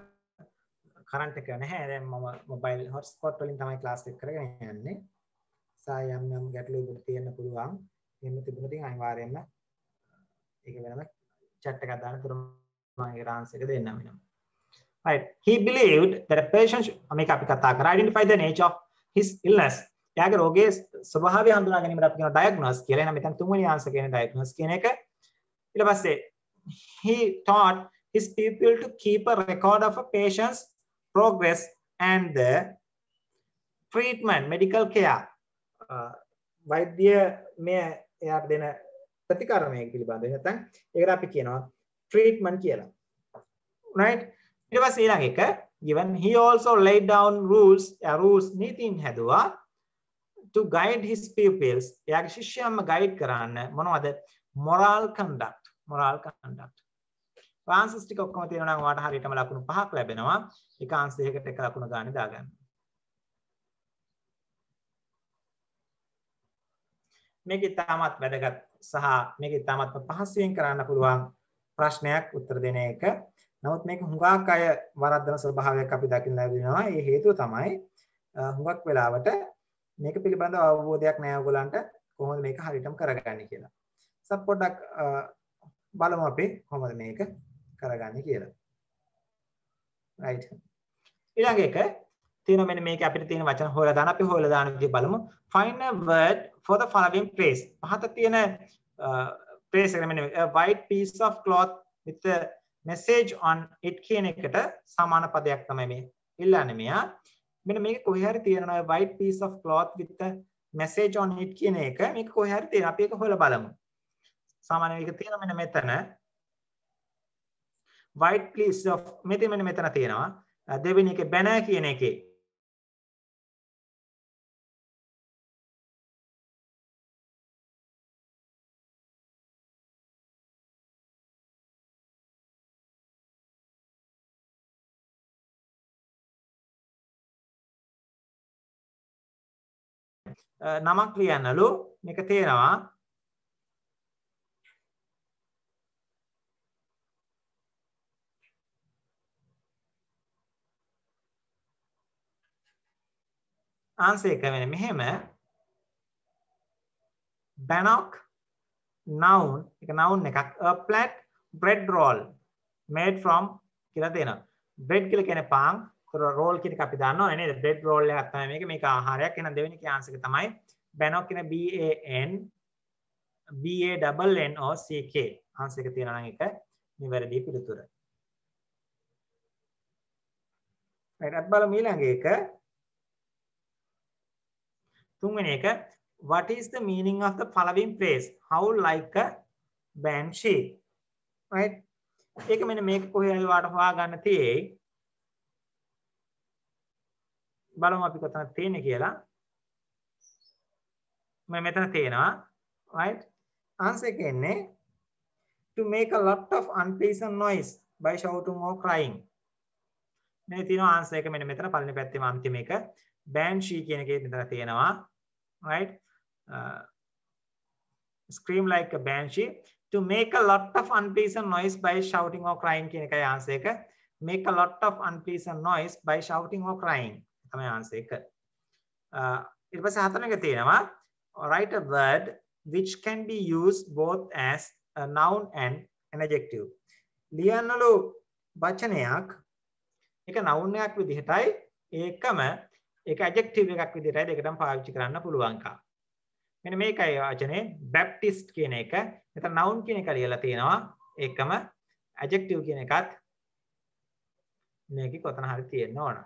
කරන්ට් එක නැහැ දැන් මම මොබයිල් හොට්ස්පොට් වලින් තමයි ක්ලාස් එක කරගෙන යන්නේ සායම් යම් ගැටලු වල තියෙන්න පුළුවන් එහෙම තිබුණොත් අනිවාර්යයෙන්ම ඒක වෙනම chat එකක් දාන්න තුර මම ඒකට ආන්සර් එක දෙන්නම් වෙනවා right he believed that a patient මේක අපි කතා කරා identify the nature of his illness එයාගේ රෝගයේ ස්වභාවය හඳුනා ගැනීමට අපි කියනවා diagnose කියලා එහෙනම් මෙතන තුන්වෙනි ආන්සර් කියන්නේ diagnose කියන එක ඊට පස්සේ he taught his people to keep a record of a patient's progress and the treatment medical care වෛද්‍ය මේ එයාට දෙන ප්‍රතිකර්මය පිළිබඳව නැත්නම් ඒකට අපි කියනවා treatment කියලා right ඊට පස්සේ ඊළඟ එක given he also laid down rules නීතීන් හැදුවා to guide his pupils එයාගේ ශිෂ්‍යයන්ව guide කරන්න මොනවද moral conduct ආන්සර්ස් ටික ඔක්කොම තියෙනවා නම් ඔයාලට හරියටම ලකුණු 5ක් ලැබෙනවා. එක ආන්සර් එකකට එක ලකුණ ගන්න දාගන්න. මේක ඉතාමත් වැදගත් සහ මේක ඉතාමත් පහසුවෙන් කරන්න පුළුවන් ප්‍රශ්නයක් උත්තර දෙන එක. නමුත් මේක හුඟක් අය වරද්දන ස්වභාවයක් අපි දකින්න ලැබෙනවා. ඒ හේතුව තමයි හුඟක් වෙලාවට මේක පිළිබඳව අවබෝධයක් නැහැ ඔයගලන්ට කොහොමද මේක හරියටම කරගන්නේ කියලා. සප්පොඩ්ඩක් බලමු අපි කොහොමද මේක කරගන්නේ කියලා. right. ඊළඟ එක තියෙනවා මෙන්න මේක අපිට තියෙන වචන හොයලා දාන්න අපි හොයලා දාන විදිහ බලමු. Find a word for the following phrase. පහත තියෙන phrase එක මෙන්න a white piece of cloth with a message on it කියන එකට සමාන පදයක් තමයි මේ ඉල්ලන්නේ මෙයා. මෙන්න මේක කොහේ හරි තියෙනවා white piece of cloth with a message on it කියන එක මේක කොහේ හරි තියෙනවා. අපි ඒක හොයලා බලමු. සාමාන්‍යයෙන් ඒක තියෙනවා මෙන්න මෙතන white piece of මෙතන තියෙනවා දෙවෙනි එකේ banner කියන එකේ නමක් ලියන්නලු මේක තේරෙනවා ආන්සර් එක වෙන්නේ මෙහෙම bannock noun එක noun එකක් a flat bread roll made from කියලා දෙනවා bread කියලා කියන්නේ පාන් roll කියන එක අපි දන්නවා නේද bread roll එකක් තමයි මේක ආහාරයක් එහෙනම් දෙවෙනි කේ ආන්සර් එක තමයි bannock කියන B A N O C K answer එක තියෙනවා නම් ඒක නිවැරදි පිළිතුර right අත් බලමු ඊළඟ එක තුන්වෙනි එක what is the meaning of the following phrase how like a banshee right ඒක මෙන්න මේක කොහේ හරි වාට හොයා ගන්න තියෙයි බලමු අපි කොතනද තියෙන්නේ කියලා මම මෙතන තියෙනවා right answer එක එන්නේ to make a lot of unpleasant noise by shouting or crying මේ තියෙනවා answer එක මෙන්න මෙතන පළවෙනි පැත්තේම අන්තිම එක banshee කියන එකේ මෙතන තියෙනවා right scream like a banshee to make a lot of unpleasant noise by shouting or crying කියන එකයි answer එක make a lot of unpleasant noise by shouting or crying තමයි answer එක ඊට පස්සේ හතරවෙනි එක තියෙනවා write a word which can be used both as a noun and an adjective ලියන්නලු වචනයක් ඒක noun එකක් විදිහටයි ඒකම ඒක adjective එකක් විදිහටයි දෙකටම පාවිච්චි කරන්න පුළුවන්කම මෙන්න මේකයි වචනේ baptist කියන එක මෙතන noun කියන එක ලියලා තියෙනවා ඒකම adjective කියන එකත් මේකේ කොතන හරි තියෙන්න ඕන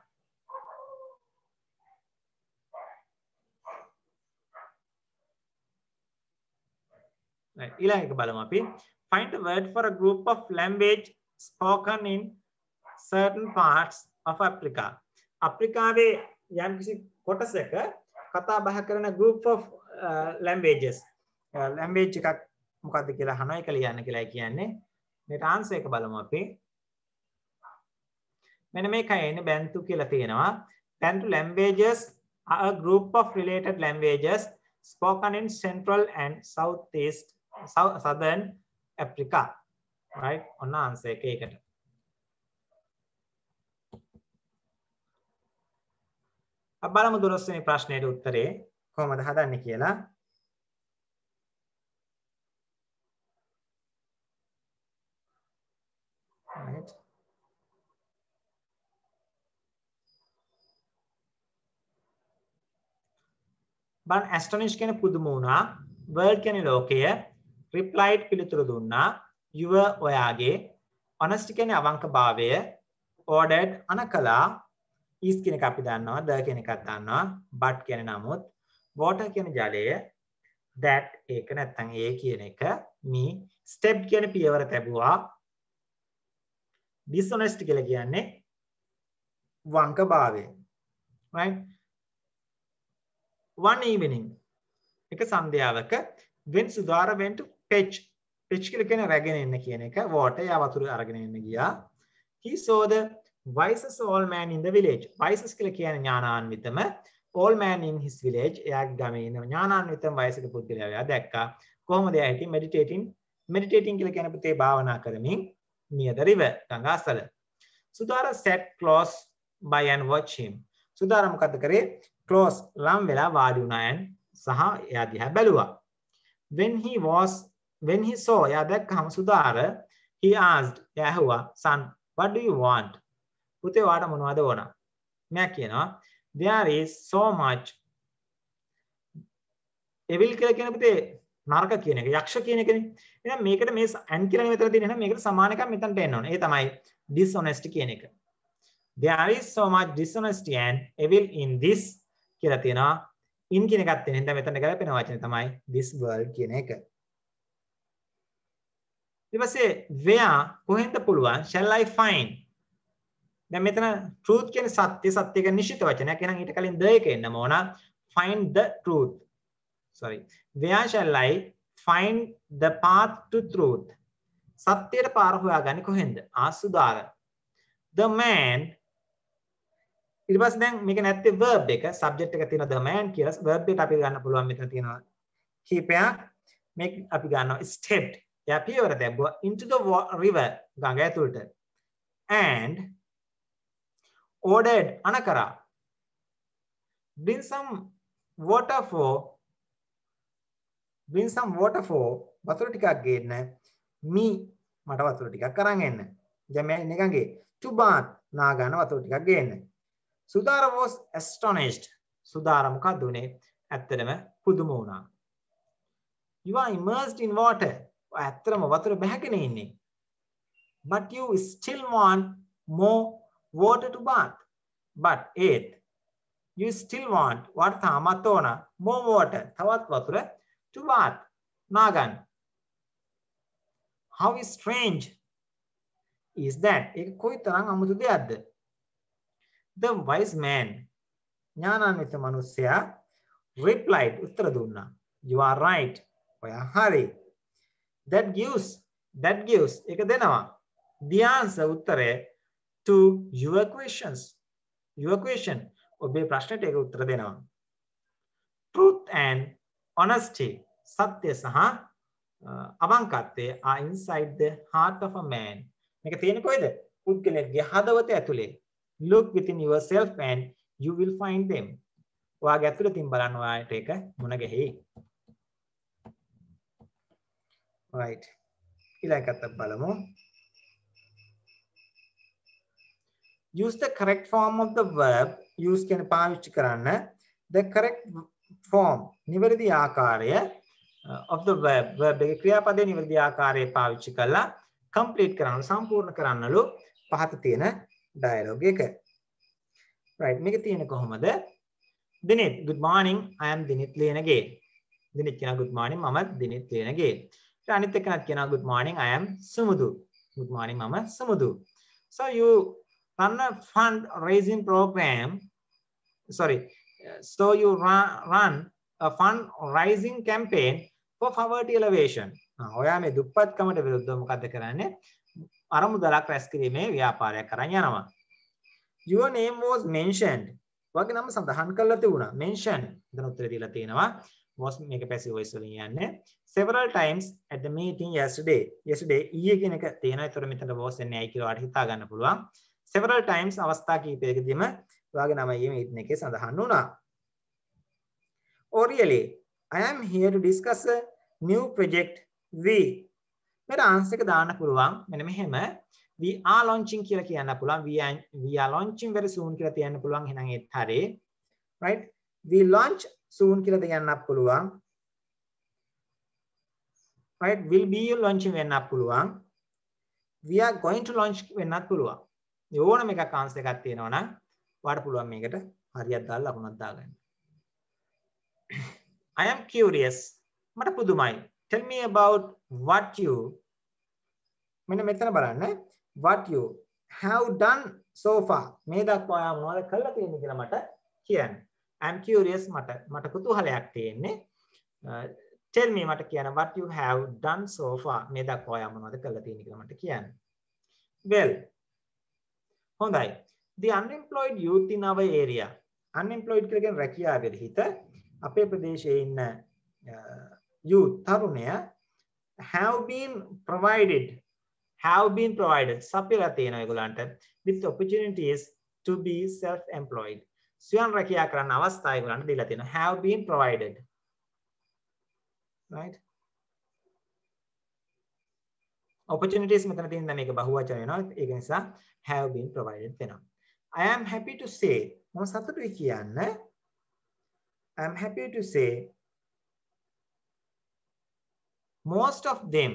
ඊළඟ එක බලමු අපි find a word for a group of language spoken in certain parts of Africa අප්‍රිකාවේ යම්කිසි කොටසක කතා බහ කරන group of languages language එකක් මොකක්ද කියලා අහනවා ඒක ලියන්න කියලා කියන්නේ මේකට answer එක බලමු අපි මෙන්න මේකයි එන්නේ bantu කියලා තියෙනවා bantu languages are a group of related languages spoken in central and southern Africa right ඔන්න answer එක ඒකට अब බලමු 12 වෙනි ප්‍රශ්නයට උත්තරේ කොහොමද හදන්නේ කියලා. right බලන්න astonish කියන පුදුම වුණා world කියන්නේ ලෝකය replied පිළිතුරු දුන්නා your ඔයාගේ honesty කියන්නේ අවංකභාවය ordered අනකලා is කියන එක අපි දන්නවා the කියන එකක් දන්නවා but කියන්නේ නමුත් water කියන්නේ ජලය that ඒක නැත්තම් ඒ කියන එක me step කියන පියවර තැබුවා dishonest කියලා කියන්නේ වංකභාවය right one evening එක සන්ධ්‍යාවක when Sudhara went to fetch කියලා කියන්නේ රැගෙන එන්න කියන එක water යා වතුර අරගෙන එන්න ගියා he saw the wisest old man in the village wisest කියලා කියන්නේ ඥානාන්විතම old man in his village එයාගේ ගමේ ඉන්න ඥානාන්විතම වයසක පුද්ගලයා එයා දැක්කා කොහොමද එයා හිටියේ meditating කියලා කියන පුතේ භාවනා කරමින් near the river ගංගා අසල Sudhara sat close by and watched him Sudhara මොකද කරේ close ලම් වෙලා වාඩි වුණා සහ එයා දිහා බැලුවා when he saw එයා දැක්කම Sudhara he asked එයා ඇහුවා son what do you want පුතේ වාට මොනවද ඕන මම කියනවා there is so much evil කියලා කියන පුතේ නරක කියන එක යක්ෂ කියන එකනේ එහෙනම් මේකට මේ and කියලා මෙතන තියෙන එහෙනම් මේකට සමාන එකක් මෙතනට එන්න ඕන ඒ තමයි dishonest කියන එක there is so much dishonesty and evil in this කියලා තියෙනවා in කියන එකත් තියෙන හින්දා මෙතන ගැලපෙන වචනේ තමයි this world කියන එක ඊපස්සේ where කොහෙන්ද පුළුවන් shall I find දැන් මෙතන truth කියන්නේ සත්‍ය කියන්නේ නිශ්චිත වචනයක්. එහෙනම් ඊට කලින් the එක එන්නම ඕන. Find the truth. Sorry. Where shall I find the path to truth? සත්‍යයට පාර හොයාගන්නේ කොහෙන්ද? ආසුදාර. The man ඊට පස්සේ දැන් මේක නැත්තේ verb එක subject එක තියෙන the man කියලා verb එකට අපි ගන්න පුළුවන් මෙතන තියෙනවා කීපයක් මේක අපි ගන්නවා stepped එයා පියවර දැම්බුවා into the river ගඟ ඇතුළට and ordered අනකරා bring some water for වතුර ටිකක් ගේන්න me මට වතුර ටිකක් අරන් එන්න දැන් මම ඉන්නේ ගඟේ to bath නා ගන්න වතුර ටිකක් ගේන්න Sudhara was astonished. Sudhara මොකක්ද උනේ? ඇත්තටම පුදුම වුණා. You are immersed in water. ඇත්තටම වතුර බැහැගෙන ඉන්නේ. But you still want more water to bath. But it you still want what තාමත් ඕන more water. තවත් වතුර to bath. නාගන්න. How strange is that? ඒක කොයිතරම් අමුතු දෙයක්ද? The wise man ඥානාන්විත මනුස්සයා replied උත්තර දුන්නා you are right ඔයා හරි that gives ඒක දෙනවා the answer උත්තරය to your question ඔබේ ප්‍රශ්නට ඒක උත්තර දෙනවා truth and honesty සත්‍ය සහ අවංකත්වය are inside the heart of a man මේක තියෙන්නේ කොහෙද පුද්ගලයාගේ හදවත ඇතුලේ Look within yourself and you will find them. ඔයාගේ ඇතුළතින් බලන්න ඔයාට ඒක මුණ ගැහි. Right. ඊළඟට බලමු. Use the correct form of the verb. Use කියන පාවිච්චි කරන්න. The correct form නිවැරදි ආකාරය of the verb. verb එකේ ක්‍රියාපදයේ නිවැරදි ආකාරය පාවිච්චි කරලා complete කරන්න සම්පූර්ණ කරන්නලු පහත තියෙන dialogue එක. Right මේක තියෙන්නේ කොහොමද? Dinit good morning I am Dinit Lenage. Dinit කියනවා good morning මම Dinit Lenage. ඊට අනිත් එක්කනත් කියනවා good morning I am Sumudu. Good morning මම Sumudu. So you run a fundraising program. Sorry. So you run a fundraising campaign for poverty elevation. ඔයා මේ දුප්පත්කමට විරුද්ධව මොකද කරන්නේ? අරමුදලක් රැස් කිරීමේ ව්‍යාපාරයක් කරන් යනවා. Your name was mentioned. වගේ නම සඳහන් කරලා තිබුණා. Mention. දැන් උත්තර දීලා තියෙනවා. Was මේක passive voice වලින් යන්නේ. Several times at the meeting yesterday. Yesterday ඊයේ කියන එක තියෙනවා. ඒතර මෙතන was එන්නේ ඇයි කියලා ඔයාලට හිතා ගන්න පුළුවන්. Several times අවස්ථා කිහිපයකදීම ඔයාගේ නම ඊයේ meeting එකේ සඳහන් වුණා. Oh really? I am here to discuss a new project මෙතන answer එක දාන්න පුළුවන්. මෙන්න මෙහෙම we are launching කියලා කියන්න පුළුවන්. we are launching very soon කියලා තියන්න පුළුවන්. එහෙනම් ඒත් හරි. right? we launch soon කියලා දෙන්නත් පුළුවන්. right? will be launching වෙන්නත් පුළුවන්. we are going to launch වෙන්නත් පුළුවන්. ඕනම එකක් answer එකක් තියෙනවා නම් ඔයාලට පුළුවන් මේකට හරියක් දාලා ලකුණක් දාගන්න. I am curious. මට පුදුමයි. Tell me about what you මෙන්න මෙතන බලන්න what you have done so far මේ දක්වා ඔයා මොනවද කරලා තියෙන්නේ කියලා මට කියන්න. I am curious මට කුතුහලයක් තියෙන්නේ. Tell me මට කියන්න what you have done so far මේ දක්වා ඔයා මොනවද කරලා තියෙන්නේ කියලා මට කියන්න. Well හොඳයි. The unemployed youth in our area. Unemployed කියලා කියන්නේ රැකියාවේ හිත අපේ ප්‍රදේශයේ ඉන්න youth තරුණයා have been provided සපයලා තියෙනවා ඒගොල්ලන්ට with opportunities to be self employed ස්වයං රැකියා කරන්න අවස්ථා ඒගොල්ලන්ට දීලා තියෙනවා have been provided right opportunities මෙතන තියෙන මේක බහුවචන වෙනවා ඒක නිසා have been provided වෙනවා I am happy to say මම සතුටුයි කියන්න I am happy to say most of them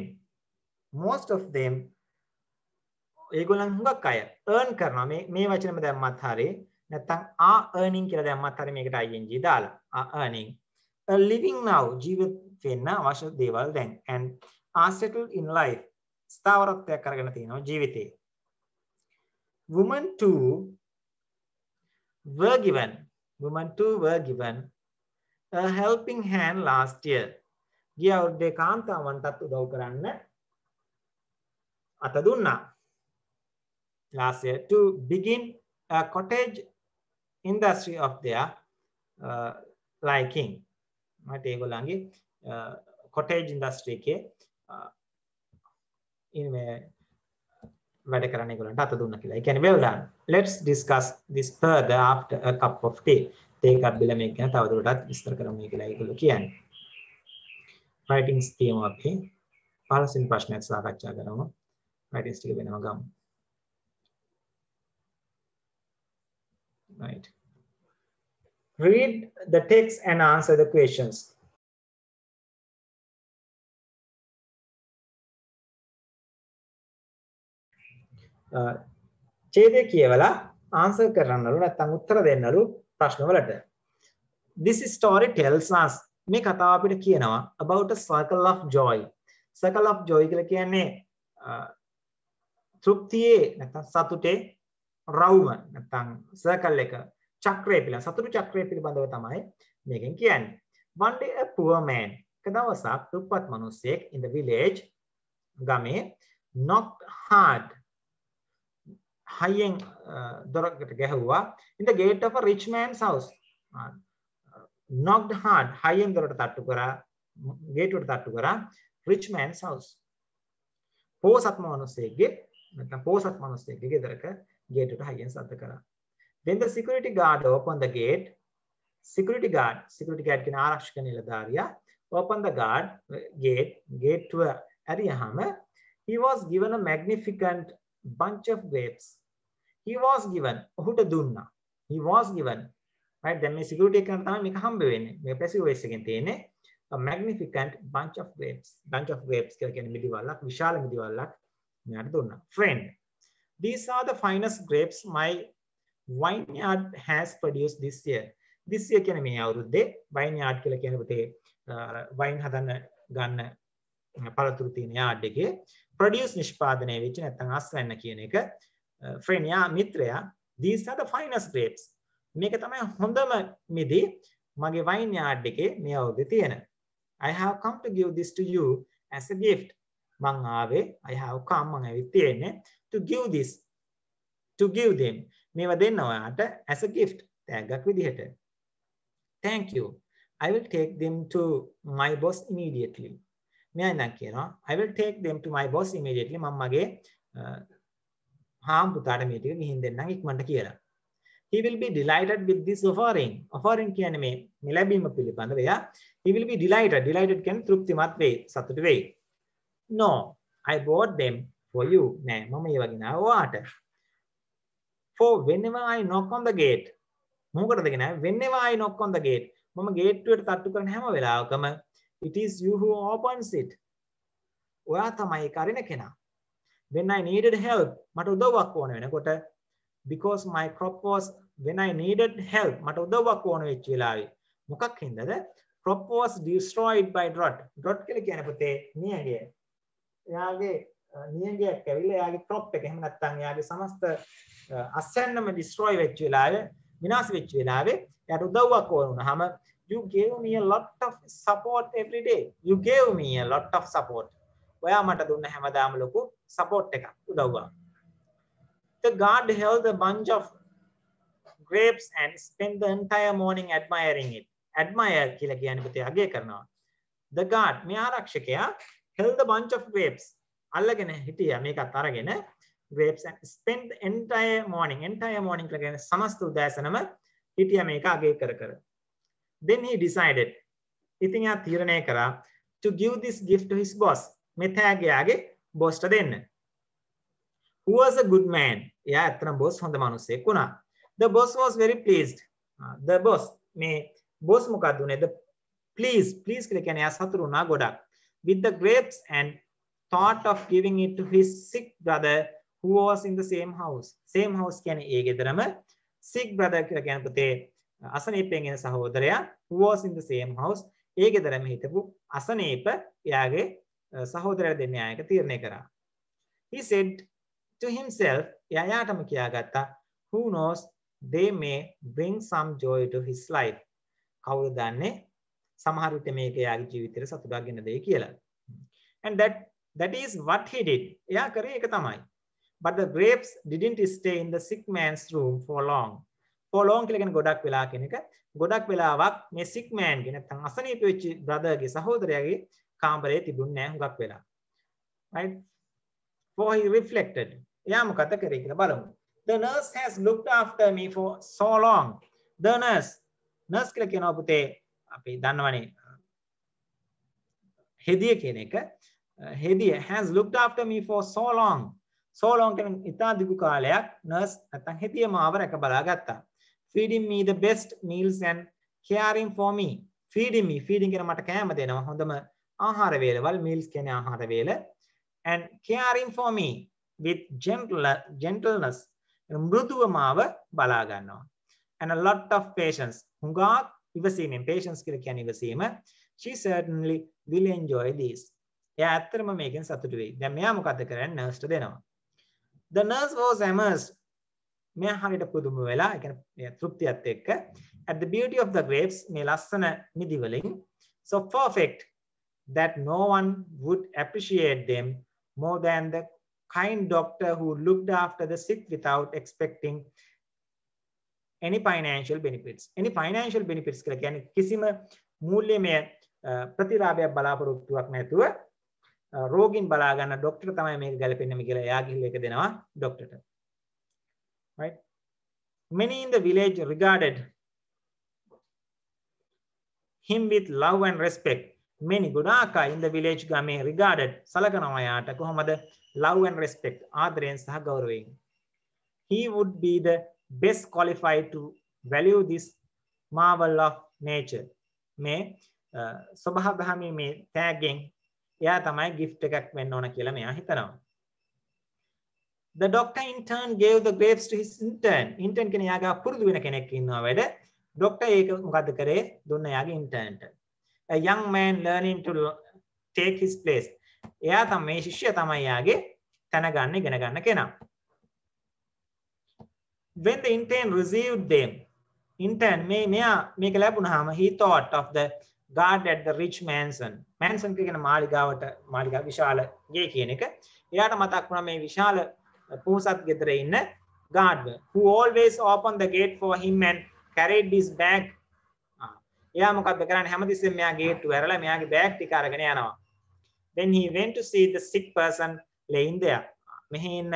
ඒගොල්ලන් හුඟක් අය earn කරනවා මේ වචනේම දැම්මත් හරිය නැත්නම් are earning කියලා දැම්මත් හරිය මේකට ing දාලා are earning a living now ජීවත් වෙන්න අවශ්‍ය දේවල් දැන් and are settled in life ස්ථාවරත්වයක් අරගෙන තියෙනවා ජීවිතේ women too were given a helping hand last year. ගිය අවුරුද්දේ කාන්තාවන්ටත් උදව් කරන්න අත දුන්නා. Last year to begin a cottage industry of their liking. මට ඒගොල්ලන්ගේ cottage industry එකේ වැඩ කරන්න ඒගොල්ලන්ට අත දුන්නා කියලා. ඒ කියන්නේ well done. Let's discuss this further after a cup of tea. තේ එකක් බිල මේක ගැන තවදුරටත් විස්තර කරමු කියලා ඒගොල්ලෝ කියන්නේ. Writings තියමු අපි. 15 වෙනි ප්‍රශ්නයක් සාකච්ඡා කරමු. Writings ටික වෙනම ගමු. Right. Read the text and answer the questions. ඡේදය කියවලා ආන්සර් කරන්නලු නැත්නම් උත්තර දෙන්නලු ප්‍රශ්න වලට. This story tells us මේ කතාව අපිට කියනවා about a circle of joy. Circle of joy කියලා කියන්නේ තෘප්තියේ නැත්නම් සතුටේ රවුම නැත්නම් circle එක චක්‍රය පිළිබඳ සතුටු චක්‍රය පිළිබඳව තමයි මේකෙන් කියන්නේ. One day a poor man එක දවසක් දුප්පත් මිනිසෙක් in the village ගමේ knocked hard හයියෙන් දොරකට ගැහුවා in the gate of a rich man's house. Knocked hard හයියෙන් දොරට තට්ටු කරා gate එකට තට්ටු කරා rich man's house. පොසත් මිනිසෙක්ගේ නැත්නම් පොසත් මිනිසෙක්ගේ ගෙදරක gate එකට හයියෙන් සද්ද කරා. Then the security guard opened the gate. Security guard කියන ආරක්ෂක නිලධාරියා opened the gate to ඇරියාම he was given a magnificent bunch of grapes. He was given ඔහුට දුන්නා. He was given. Right, දැන් මේ security එකෙන් තමයි මේක හම්බ වෙන්නේ. මේ passive voice එකෙන් තියෙන්නේ a magnificent bunch of grapes. Bunch of grapes කියලා කියන්නේ මිදිවල්ලක්, විශාල මිදිවල්ලක් මෙයාට දුන්නා. Friend, these are the finest grapes my vineyard has produced this year. This year කියන්නේ මේ අවුරුද්දේ vineyard කියලා කියන්නේ පුතේ වයින් හදන්න ගන්න පළතුරු තියෙන yard එකේ produce නිෂ්පාදනය වෙච්ච නැත්නම් අස්වැන්න කියන එක friend යා මිත්‍රයා these are the finest grapes. මේක තමයි හොඳම මිදි මගේ vineyard එකේ මේ අවුරුද්දේ තියෙන. I have come to give this to you as a gift. මං ආවේ I have come මං ඇවිත් තියෙන්නේ to give this to give them මේව දෙන්න ඔයාට as a gift තෑග්ගක් විදිහට. Thank you. I will take them to my boss immediately. මෙයා නම් කියනවා I will take them to my boss immediately. මම මගේ හාම් පුතාට මේ ටික ගිහින් දෙන්නම් ඉක්මනට කියලා. He will be delighted with this offering. Offering කියන්නේ මේ ලැබීම පිළිබඳව එයා he will be delighted. Delighted කියන්නේ තෘප්තිමත් වෙයි, සතුටු වෙයි. No, I bought them for you. නෑ මම ඒව ගෙනාවා ඔයාට. For whenever I knock on the gate. මොකටද ගෙනාවේ? Whenever I knock on the gate. මම ගේට්ටුවට තට්ටු කරන හැම වෙලාවකම it is you who opens it. ඔයා තමයි කරින කෙනා. When I needed help, මට උදව්වක් ඕන වෙනකොට because my crop was when I needed help, මට උදව්වක් ඕන වෙච්ච වෙලාවේ මොකක් හින්දාද? Crop was destroyed by drought. Drought කියලා කියන්නේ පුතේ නියඟය. එයාගේ නියඟයක් ඇවිල්ලා එයාගේ crop එක එහෙම නැත්නම් එයාගේ සමස්ත අස්වැන්නම destroy වෙච්ච වෙලාවේ විනාශ වෙච්ච වෙලාවේ එයාට උදව්වක් ඕන වුණාම you gave me a lot of support every day. You gave me a lot of support. ඔයා මට දුන්න හැමදාම ලොකු support එකක් උදව්වක්. The guard held a bunch of grapes and spent the entire morning admiring it. Admire කියලා කියන්නේ පුතේ අගය කරනවා. The guard මේ ආරක්ෂකයා held a bunch of grapes. අල්ලගෙන හිටියා මේකත් අරගෙන grapes and spent the entire morning කියලා කියන්නේ සමස්ත උදෑසනම හිටියා මේක අගය කර. Then he decided ඉතින් යා තීරණය කරා to give this gift to his boss. මේ තෑගයාගේ boss ට දෙන්න. Who was a good man. එයා ඇත්තටම boss හොඳ මිනිහෙක් වුණා. The boss was very pleased. The boss මේ boss මොකක්ද උනේ? The please කියලා කියන්නේ එයා සතුටු වුණා ගොඩක්. With the grapes and thought of giving it to his sick brother who was in the same house. Same house කියන්නේ ඒ ගෙදරම sick brother කියලා කියන්නේ පුතේ අසනීපයෙන් එන සහෝදරයා who was in the same house. ඒ ගෙදරම හිටපු අසනීප එයාගේ සහෝදරයා දෙන්නා එක තීරණය කරා. He said to himself එයාටම කියාගත්තා who knows they may bring some joy to his life. කවුරු දන්නේ සමහර විට මේක එයාගේ ජීවිතේට සතුටක් ගෙන දෙයි කියලා. And that is what he did. එයා කරේ ඒක තමයි. But the grapes didn't stay in the sick man's room for long. For long කියලා කියන්නේ ගොඩක් වෙලා කියන එක. ගොඩක් වෙලාවක් මේ sick man ගේ නැත්නම් අසනීප වෙච්ච brother ගේ සහෝදරයාගේ කාමරේ තිබුණේ නැහැ හුඟක් වෙලා. Right? For he reflected. එයා මොකද කරේ කියලා බලමු. The nurse has looked after me for so long. The nurse කියලා කියනවා පුතේ අපි දන්නවනේ හෙදිය කියන එක. හෙදිය has looked after me for so long. So long කියන්නේ ඉතා දිගු කාලයක් nurse නැත්නම් හෙදිය මාව රැක බලා ගත්තා. Feeding me the best meals and caring for me. Feeding කියන මට කෑම දෙනවා හොඳම ආහාර වේලවල් meals කියන්නේ ආහාර වේල and caring for me with gentleness මෘදුව මාව බලා ගන්නවා. And a lot of patience. හුඟක් ඉවසීමෙන් patience කියලා කියන්නේ ඉවසීම. She certainly will enjoy this. එයා ඇත්තටම මේකෙන් සතුටු වෙයි. දැන් මෙයා මොකද කරන්නේ nurse ට දෙනවා. The nurse was amazed. මෙයා හරියට පුදුම වෙලා ඒ කියන්නේ තෘප්තියත් එක්ක at the beauty of the grapes මේ ලස්සන මිදි වලින් so perfect that no one would appreciate them more than the kind doctor who looked after the sick without expecting any financial benefits. Any financial benefits කියලා කියන්නේ කිසිම මූල්‍යමය ප්‍රතිලාභයක් බලාපොරොත්තුවක් නැතුව රෝගීන් බලා ගන්න ડોක්ටර් තමයි මේක ගැලපෙන්නේ කියලා එයා ගිහිල්ලා ඒක දෙනවා ડોක්ටර්ට. Right? Many in the village regarded him with love and respect. Many ගොඩාක් අය in the village ගමේ regarded සලකනවා යාට කොහොමද love and respect ආදරයෙන් සහ ගෞරවයෙන්. He would be the best qualified to value this marvel of nature. මේ ස්වභාව ධර්මයේ මේ තෑග්ගෙන් එයා තමයි gift එකක් වෙන්න ඕන කියලා මෙයා හිතනවා. The doctor in turn gave the grapes to his intern. Intern කියන්නේ යාගා පුරුදු වෙන කෙනෙක් ඉන්නවා වැඩ. doctor ඒක මොකද්ද කරේ? දුන්න යාගේ internට. A young man learning to take his place. එයා තමයි මේ ශිෂ්‍යයා තමයි යාගේ තැන ගන්න ඉගෙන ගන්න කෙනා. When the intern received them, intern මෙයා මේක ලැබුණාම he thought of the guard at the rich mansion. Mansion කියන මාලිගාව විශාල ගේ කියන එක. එයාට මතක් වුණා මේ විශාල පොහොසත් ගෙදර ඉන්න guard who always opened the gate for him and carried his bag. එයා මොකද්ද කරන්නේ හැමතිස්සෙම මෙයා ගේට්ටුව ඇරලා මෙයාගේ බෑග් ටික අරගෙන යනවා. Then he went to see the sick person laying there. මෙහි ඉන්න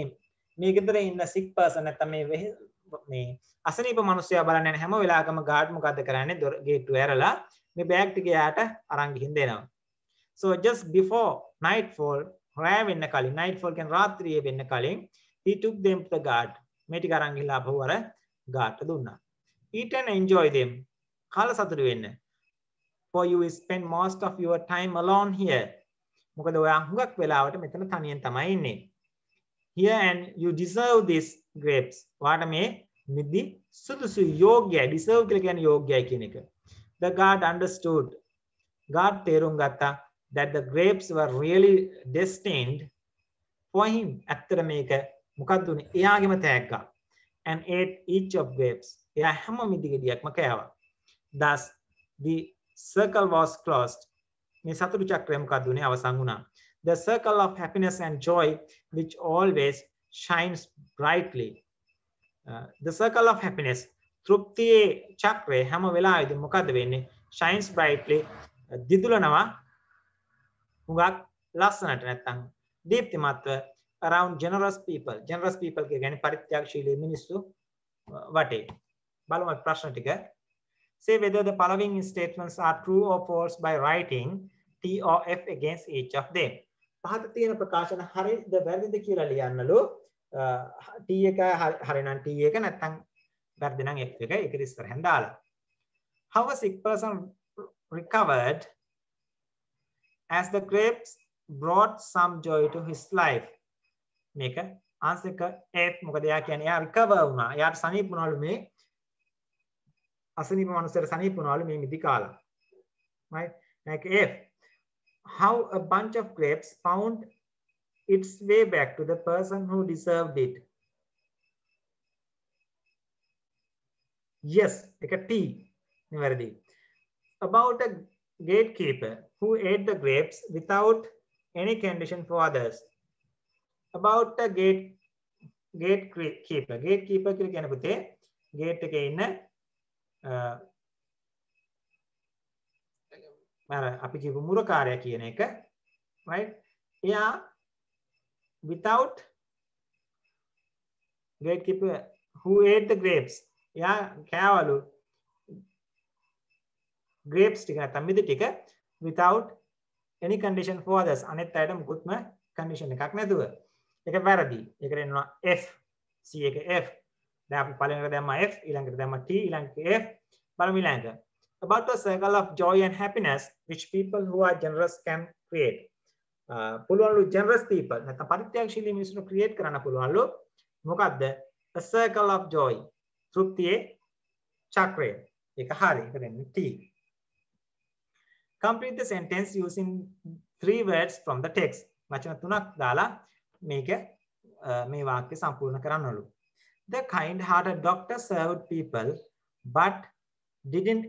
මේ ගෙදර ඉන්න sick person නැත්නම් මේ අසනීප මිනිස්සයා බලන්න යන හැම වෙලාවකම guard මොකද්ද කරන්නේ ගේට්ටුව ඇරලා මේ බෑග් ටික යාට අරන් ගිහින් දෙනවා. So just before nightfall, රැ වෙන්න කලින් nightfall කියන්නේ රාත්‍රියේ වෙන්න කලින් he took them to the guard. මේ ටික අරන් ගිහලා අපහු අර guard දුන්නා. Eat and enjoy them. කාල සතුටු වෙන්න. For you spend most of your time alone here. මොකද ඔයා හුඟක් වෙලාවට මෙතන තනියෙන් තමයි ඉන්නේ. Here and you deserve these grapes. වාට මේ නිදි සුදුසු යෝග්‍යයි. deserve කියලා කියන්නේ යෝග්‍යයි කියන එක. The guard understood. God තේරුම් ගත්තා that the grapes were really destined for him. ඇත්තට මේක මොකක්ද උනේ? එයාගේම තෑග්ගා. And ate each of grapes. එයා හැම මිදි ගෙඩියක්ම කෑවා. Thus the circle was closed. මේ සතුටු චක්‍රය මොකක්ද උනේ? අවසන් වුණා. The circle of happiness and joy which always shines brightly. The circle of happiness. තෘප්තියේ චක්‍රය හැම වෙලාවෙදී මොකද්ද වෙන්නේ? Shines brightly. දිදුලනවා හුඟක් ලස්සනට නැත්තම් දීප්තිමත්ව around generous people. Generous people කියන්නේ පරිත්‍යාගශීලී මිනිස්සු වටේ. බලමු ප්‍රශ්න ටික. Say whether the following statements are true or false by writing T or F against each of them. පහත තියෙන ප්‍රකාශන හරිද වැරදිද කියලා ලියන්නලු. T එක හරි නම් T එක නැත්නම් වැරදි නම් F එක. ඒක ඉස්සරහෙන් දාලා. How a sick person recovered as the grapes brought some joy to his life. මේක answer එක F. මොකද එයා කියන්නේ එයා recover වුණා. එයාට සනීප වුණාලු මේ අසනීප මනුස්සයර සනීප වුණාලු මේ මිදි කාලා. Right? Like F. How a bunch of grapes found its way back to the person who deserved it. yes එක T නිවැරදි. About a gatekeeper who ate the grapes without any condition for others. About a gatekeeper කියලා කියන පුතේ gate එකේ ඉන්න අපි කියපු මුරකාරයා කියන එක right එයා without gatekeeper who ate the grapes එයා කෑවලු grapes ටික නැත්නම් මිදි ටික without any condition for others අනෙත් අයට මුකුත්ම condition එකක් නැතුව ඒක වැරදි ඒකට එනවා F C එක F දැන් අපි පළවෙනි එක දැම්මා F ඊළඟට දැම්මා T ඊළඟට F බලමු ඊළඟ about a circle of joy and happiness which people who are generous can create පුළුවන්ලු generous people නැත්නම් පරිත්‍යාගශීලී මිනිස්සුන්ට create කරන්න පුළුවන්ලු මොකද්ද a circle of joy තෘප්තියේ චක්‍රය ඒක හරි ඒක දෙන්නේ T complete the sentence using 3 words from the text වචන තුනක් දාලා මේක මේ වාක්‍ය සම්පූර්ණ කරන්නලු the kind hearted doctor served people but didn't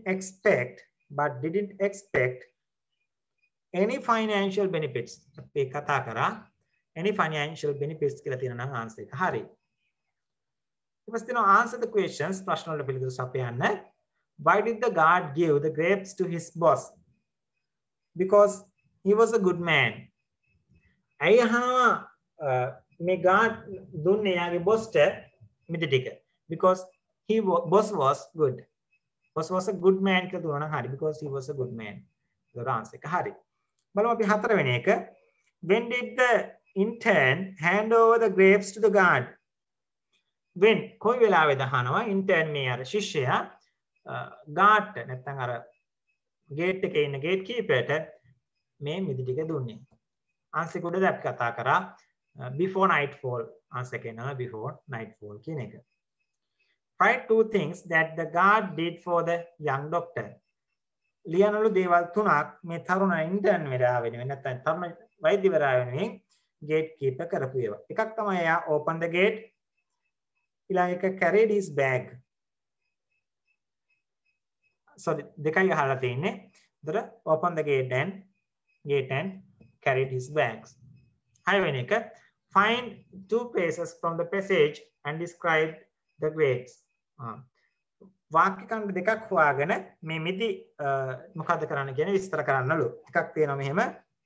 expect any financial benefits අපි කතා කරා any financial benefits කියලා තියෙනවා නම් answer එක හරි ඊපස්සේ තියෙනවා answer the questions ප්‍රශ්න වලට පිළිතුරු සපයන්න why did the guard give the grapes to his boss because he was a good man ඇයි අහනවා මේ guard දුන්නේ යාගේ bossට මිද ටික because boss was good boss was a good man කියලා දුන්නා නම් හරි because he was a good man ඒක answer එක හරි බලමු අපි හතරවෙනි එක when did the intern hand over the grapes to the guard when කොයි වෙලාවෙද අහනවා intern මේ අර ශිෂ්‍යයා guard නැත්නම් අර gate එකේ ඉන්න gate keeper ට මේ මිදි ටික දුන්නේ answer උඩද අපි කතා කරා before nightfall answer එක එනවා before nightfall කියන එක write 2 things that the guard did for the young doctor ලියනලු දේවල් තුනක් මේ තරුණ ඉන්ටර්න් වෙලා වෙනුවෙන් නැත්නම් තරුණ වෛද්‍යවරයා වෙනුවෙන් gate keeper කරපු ඒවා එකක් තමයි එයා open the gate ඊළඟ එක carried his bag sorry දෙකයි අහලා තියෙන්නේ ඒතර open the gate and carried his bags හයවෙනි එක find 2 places from the passage and describe the grapes වාක්‍ය ඛණ්ඩ දෙකක් හොයාගෙන මේ මිදි මොකද්ද කරන්න කියන්නේ විස්තර කරන්නලු එකක් තියෙනවා මෙහෙම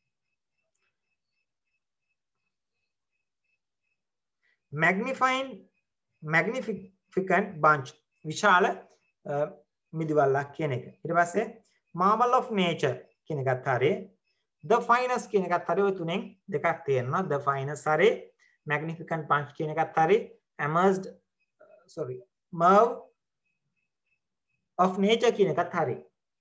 magnificent bunch විශාල මිදි වල්ලක් කියන එක ඊට පස්සේ marvel of nature කියන එකත් හරිය the finest කියන එකත් හරිය ඔය තුනෙන් දෙකක් තියෙනවා the finest හරිය magnificent bunch කියන එකත් හරිය marvel of nature කියන එකත් හරි.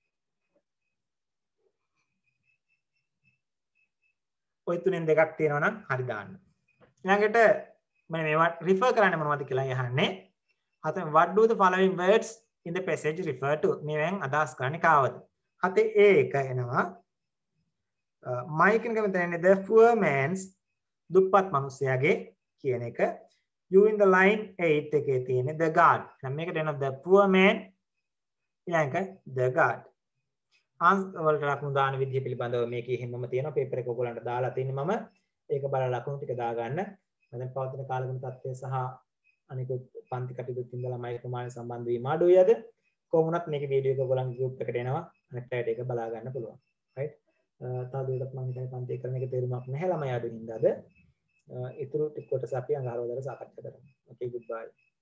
ඔය තුනෙන් දෙකක් තියෙනවා නම් හරි දාන්න. ඊළඟට මම මේවා refer කරන්න මොනවද කියලා අහන්නේ. හතෙන් what do the following words in the passage refer to? මේවෙන් අදහස් කරන්නේ කාවද? හතේ A එක එනවා. my කියන එක මෙතන the poor man's දුප්පත් මිනිසයාගේ කියන එක. you in the line 8 එකේ තියෙන the guard. දැන් මේකට එනවා the poor man ඊළඟ the guard answer වලට ලකුණු දාන විදිය පිළිබඳව මේකේ හැමම තියෙනවා පේපර් එක ඔයගොල්ලන්ට දාලා තින්නේ මම ඒක බලලා ලකුණු ටික දාගන්න මම දැන් පවතින කාලගුණ තත්ත්වය සහ අනිකුත් පන්ති කටයුතු තින්ද ළමයි ප්‍රමාණය සම්බන්ධ වීම අඩුයි අද කොහොම වුණත් මේකේ වීඩියෝ එක ඔයගොල්ලන්ගේ group එකට එනවා අනිත් අයට ඒක බලා ගන්න පුළුවන් right තවදුරටත් මම හිතන්නේ පන්ති කරන එක තේරුමක් නැහැ ළමයි අඩු හින්දාද ඊටු ටික කොටස අපි අඟහරුවාදා සාකච්ඡා කරමු okay goodbye